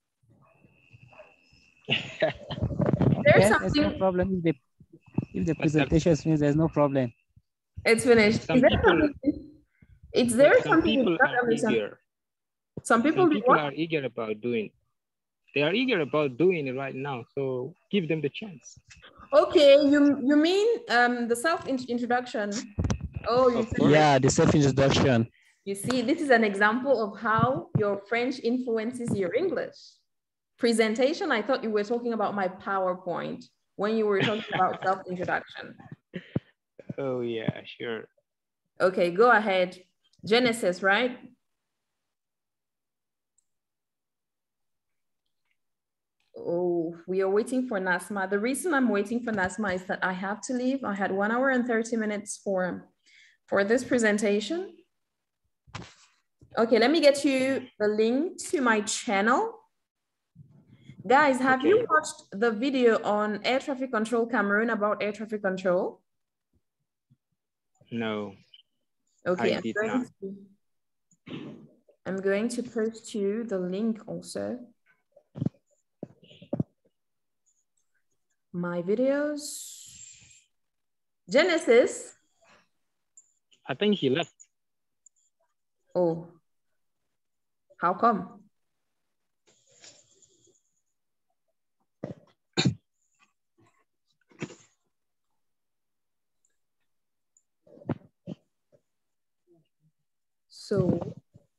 S1: There's
S11: There's no problem. If the presentation is finished, there's no problem.
S1: It's finished.
S8: Some people,
S1: it's there
S8: some
S1: something
S8: people
S1: you don't
S8: are
S1: understand?
S8: eager.
S1: Some people
S8: are eager about doing. They are eager about doing it right now. So give them the chance.
S1: Okay, you mean the self-introduction? Oh,
S11: yeah, the self-introduction.
S1: You see, this is an example of how your French influences your English. Presentation, I thought you were talking about my PowerPoint when you were talking about self-introduction.
S8: Oh yeah, sure.
S1: Okay, go ahead. Genesis, right? Oh, we are waiting for Nasma. The reason I'm waiting for Nasma is that I have to leave. I had 1 hour and 30 minutes for this presentation. Okay, let me get you the link to my channel. Guys, have you watched the video on air traffic control Cameroon about air traffic control?
S8: No.
S1: Okay,
S8: I did not.
S1: I'm going to post you the link also. My videos. Genesis.
S8: I think he left.
S1: Oh, how come? So,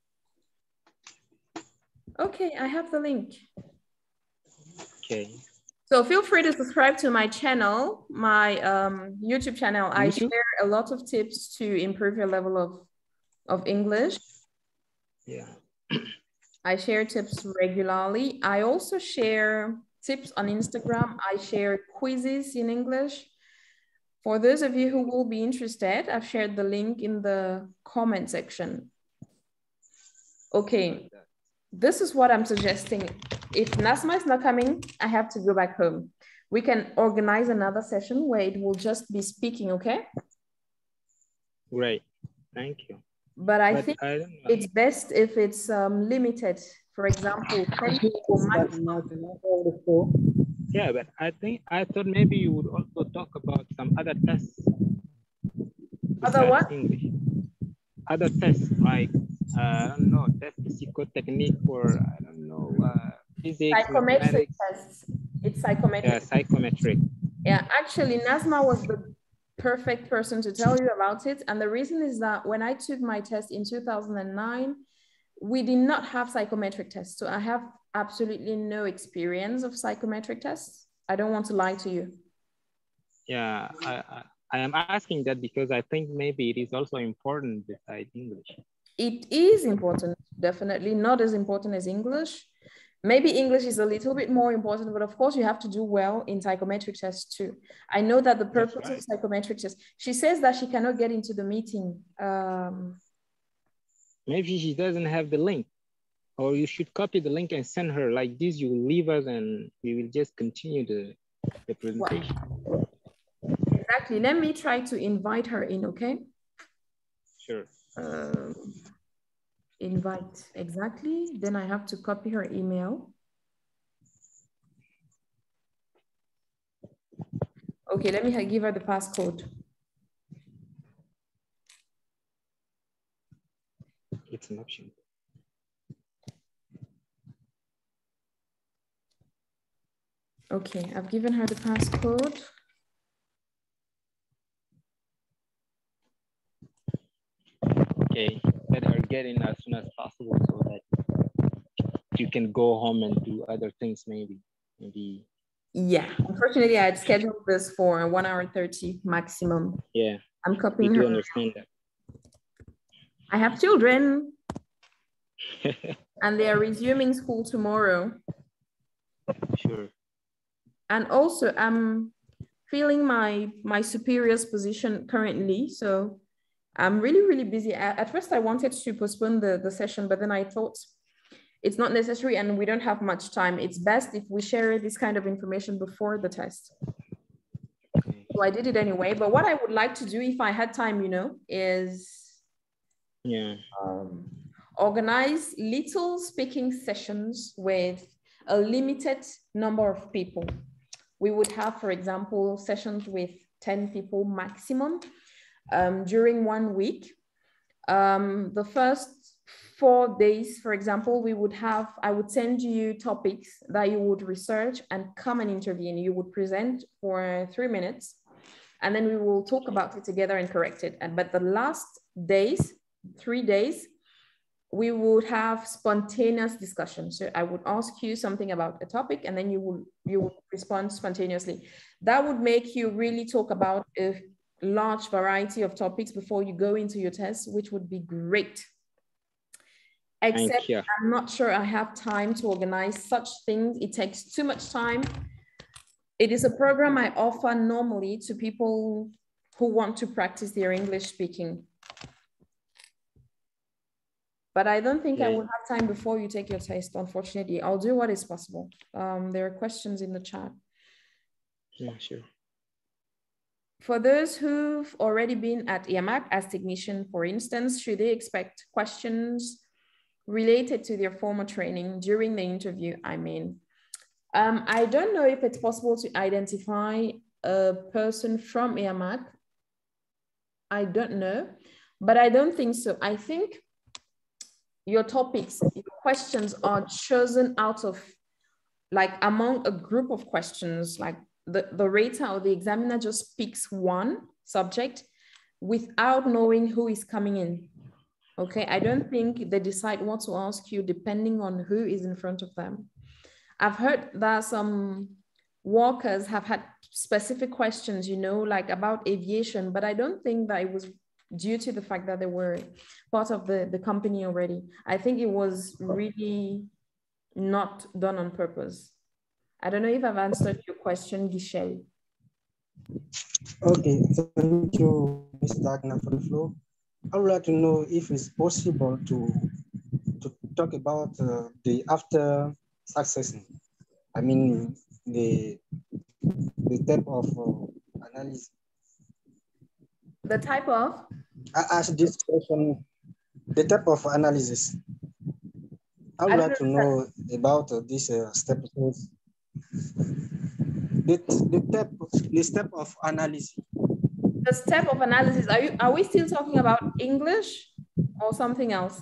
S1: okay, I have the link.
S8: Okay.
S1: So feel free to subscribe to my channel, my YouTube channel. I share a lot of tips to improve your level of English.
S8: Yeah.
S1: I share tips regularly. I also share tips on Instagram. I share quizzes in English. For those of you who will be interested, I've shared the link in the comment section. Okay, this is what I'm suggesting. If Nasma is not coming, I have to go back home. We can organize another session where it will just be speaking, okay?
S8: Great, thank you.
S1: But I think it's best if it's limited. For example, 10 people maximum.
S8: Yeah, but I thought maybe you would also talk about some other tests.
S1: Other what?
S8: English. Other tests like I don't know, test psychotechnique or I don't know, physics,
S1: psychometric tests. It's psychometric.
S8: Yeah, psychometric.
S1: Yeah, actually, Nasma was the perfect person to tell you about it. And the reason is that when I took my test in 2009, we did not have psychometric tests. So I have absolutely no experience of psychometric tests. I don't want to lie to you.
S8: Yeah, I am asking that because I think maybe it is also important besides English.
S1: It is important, definitely not as important as English. Maybe English is a little bit more important, but of course you have to do well in psychometric tests too. I know that the purpose of psychometric tests, she says that she cannot get into the meeting.
S8: Maybe she doesn't have the link, or you should copy the link and send her like this. You will leave us and we will just continue the presentation.
S1: Wow. Exactly. Let me try to invite her in, okay?
S8: Sure.
S1: Invite, exactly. Then I have to copy her email. Okay, let me give her the passcode.
S8: It's an option.
S1: Okay, I've given her the passcode.
S8: Okay, let her get in as soon as possible so that you can go home and do other things maybe
S1: Yeah, unfortunately, I had scheduled this for 1 hour 30 maximum.
S8: Yeah,
S1: I'm copying
S8: we do
S1: her.
S8: understand that.
S1: I have children, and they are resuming school tomorrow.
S8: Sure.
S1: And also, I'm feeling my superior's position currently, so I'm really busy. At first, I wanted to postpone the session, but then I thought it's not necessary and we don't have much time. It's best if we share this kind of information before the test. So I did it anyway. But what I would like to do if I had time, you know, is organize little speaking sessions with a limited number of people. We would have, for example, sessions with 10 people maximum during 1 week. The first 4 days, for example, I would send you topics that you would research and come and intervene. You would present for 3 minutes, and then we will talk about it together and correct it. But the last days, 3 days, we would have spontaneous discussion. So I would ask you something about a topic, and then you would respond spontaneously. That would make you really talk about a large variety of topics before you go into your test, which would be great. Except I'm not sure I have time to organize such things. It takes too much time. It is a program I offer normally to people who want to practice their English speaking. But I don't think I will have time before you take your test, unfortunately. I'll do what is possible. There are questions in the chat.
S8: Yeah, sure.
S1: For those who've already been at IAMAC as technician, for instance, should they expect questions related to their former training during the interview? I mean, I don't know if it's possible to identify a person from IAMAC. I don't know, but I don't think so. I think your topics, your questions are chosen out of, like, among a group of questions, like the rater or the examiner just picks one subject without knowing who is coming in. Okay, I don't think they decide what to ask you depending on who is in front of them. I've heard that some workers have had specific questions, you know, like about aviation, but I don't think that it was due to the fact that they were part of the company already. I think it was really not done on purpose. I don't know if I've answered your question, Gichelle.
S2: Okay, thank you, Ms. Dagna, for the floor. I would like to know if it's possible to talk about the after successing. I mean, the type of analysis.
S1: The type of?
S2: I asked this question, the type of analysis. I would like to know about this step. The step of analysis.
S1: The step of analysis. Are we still talking about English or something else?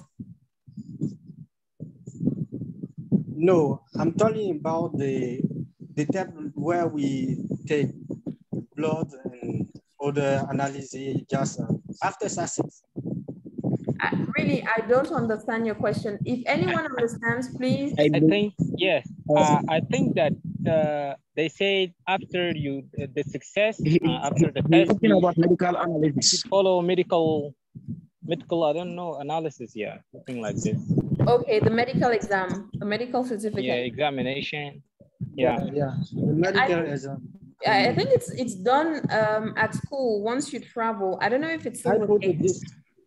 S2: No, I'm talking about the step where we take blood and other analysis just after success.
S1: Really, I don't understand your question. If anyone understands, please.
S8: I think, yes. I think that they say after the success, after the test,
S6: talking about medical analysis.
S8: Follow medical, I don't know, analysis, yeah, something like this.
S1: Okay, the medical exam, the medical certificate.
S8: Yeah, examination. Yeah.
S2: Yeah, the medical exam.
S1: I think it's done at school once you travel. I don't know if it's still the case.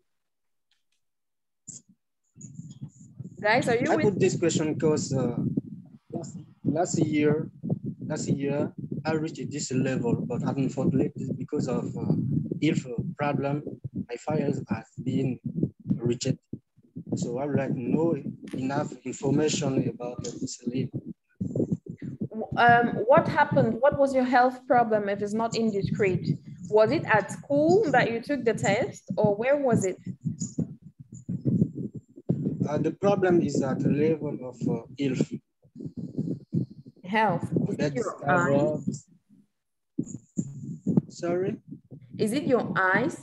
S1: Guys, are you?
S2: I put this question because last year I reached this level, but unfortunately because of health problem, my files have been rejected. So I would like to know enough information about this level.
S1: What happened? What was your health problem, if it's not indiscreet? Was it at school that you took the test, or where was it?
S2: The problem is at the level of health.
S1: Health. Is it your eyes?
S2: Sorry?
S1: Is it your eyes?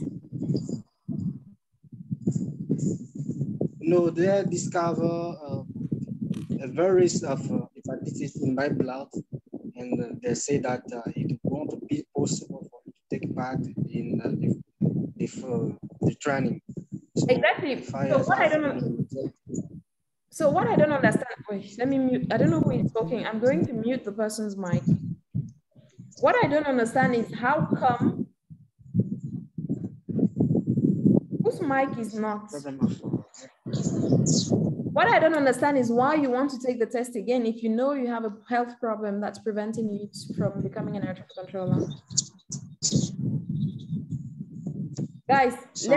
S2: No, they discover a virus of hepatitis in my blood,
S12: and they say that it won't be possible for me to take part in the training. So
S1: exactly. So what I don't understand, wait, let me mute. I don't know who is talking. I'm going to mute the person's mic. What I don't understand is how come whose mic is not. What I don't understand is why you want to take the test again if you know you have a health problem that's preventing you from becoming an air traffic controller. Guys,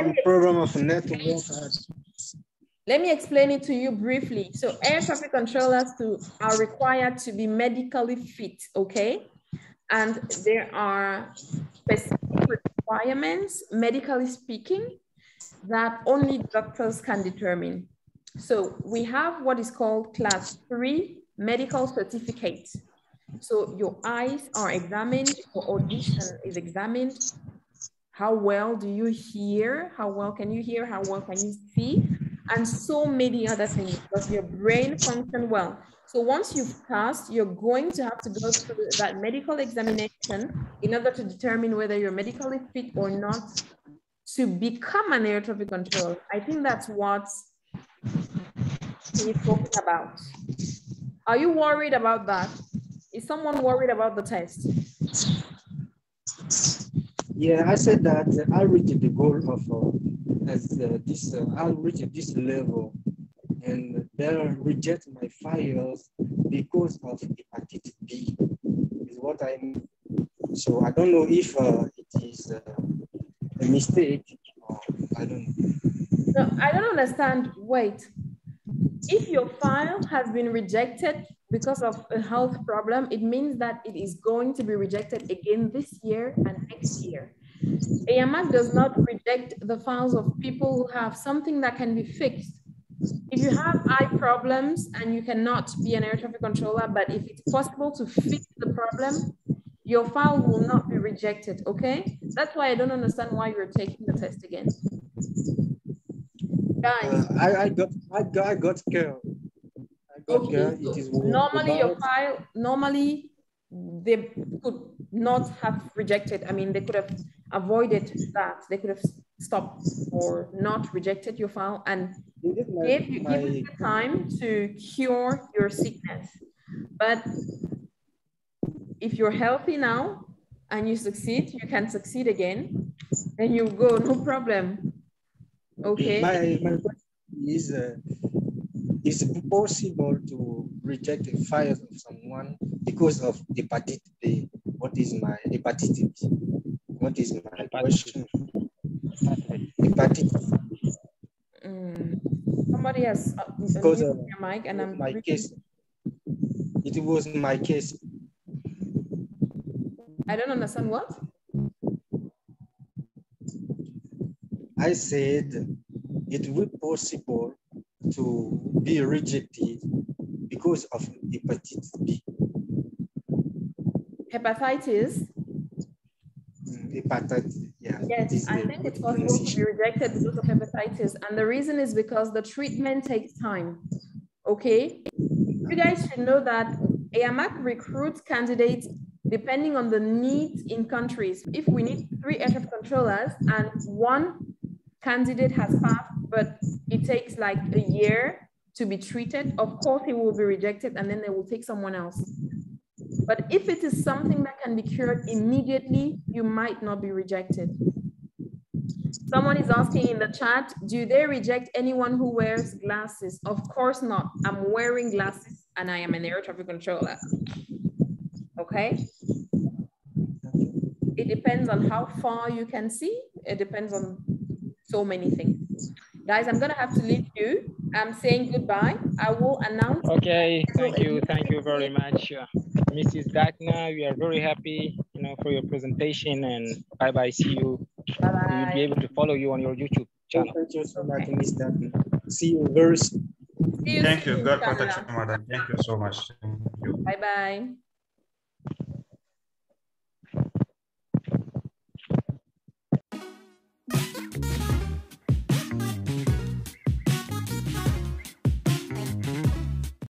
S1: let me explain it to you briefly. So air traffic controllers are required to be medically fit, okay? And there are specific requirements, medically speaking, that only doctors can determine. So we have what is called class 3 medical certificate. So your eyes are examined, your audition is examined. How well do you hear? How well can you hear? How well can you see? And so many other things. Does your brain function well? So once you've passed, you're going to have to go through that medical examination in order to determine whether you're medically fit or not to become an air traffic controller. I think that's what he's talking about. Are you worried about that? Is someone worried about the test?
S12: Yeah, I said that I'll reach the goal of I'll reach this level, and they'll reject my files because of hepatitis B, is what I mean. So I don't know if it is a mistake or I don't know.
S1: No, I don't understand. Wait, if your file has been rejected because of a health problem, it means that it is going to be rejected again this year and next year. AMAC does not reject the files of people who have something that can be fixed. If you have eye problems and you cannot be an air traffic controller, but if it's possible to fix the problem, your file will not be rejected, okay? That's why I don't understand why you're taking the test again. Guys.
S12: I got scared.
S1: Okay, so normally your file, normally they could not have rejected. I mean, they could have avoided that. They could have stopped or not rejected your file and give you the time to cure your sickness. But if you're healthy now and you succeed, you can succeed again, then you go, no problem. Okay.
S12: My question is it possible to reject the files of someone because of hepatitis B? What is my hepatitis B? What is my question? Hepatitis.
S1: Somebody has
S12: because of
S1: your mic and I'm
S12: my case. It was my case.
S1: I don't understand what?
S12: I said it will be possible to be rejected because of hepatitis B.
S1: Hepatitis?
S12: Hepatitis, yeah.
S1: Yes, I think it's possible to be rejected because of hepatitis. And the reason is because the treatment takes time, okay? You guys should know that AMAC recruits candidates depending on the needs in countries. If we need 3 air traffic controllers and 1 candidate has passed, but it takes like a year to be treated, of course he will be rejected and then they will take someone else. But if it is something that can be cured immediately, you might not be rejected. Someone is asking in the chat, do they reject anyone who wears glasses? Of course not. I'm wearing glasses and I am an air traffic controller. Okay? It depends on how far you can see. It depends on so many things. Guys, I'm gonna have to leave you. I'm saying goodbye. I will announce.
S8: Okay, thank you very much, Mrs. Dagna. We are very happy, for your presentation, and bye. See you.
S1: Bye.
S8: We'll be able to follow you on your YouTube channel.
S12: Thank you so much, Ms. Dagna. See you very soon.
S1: See you
S13: Thank you.
S1: soon,
S13: God protect you, madam. Thank you so much.
S1: Bye.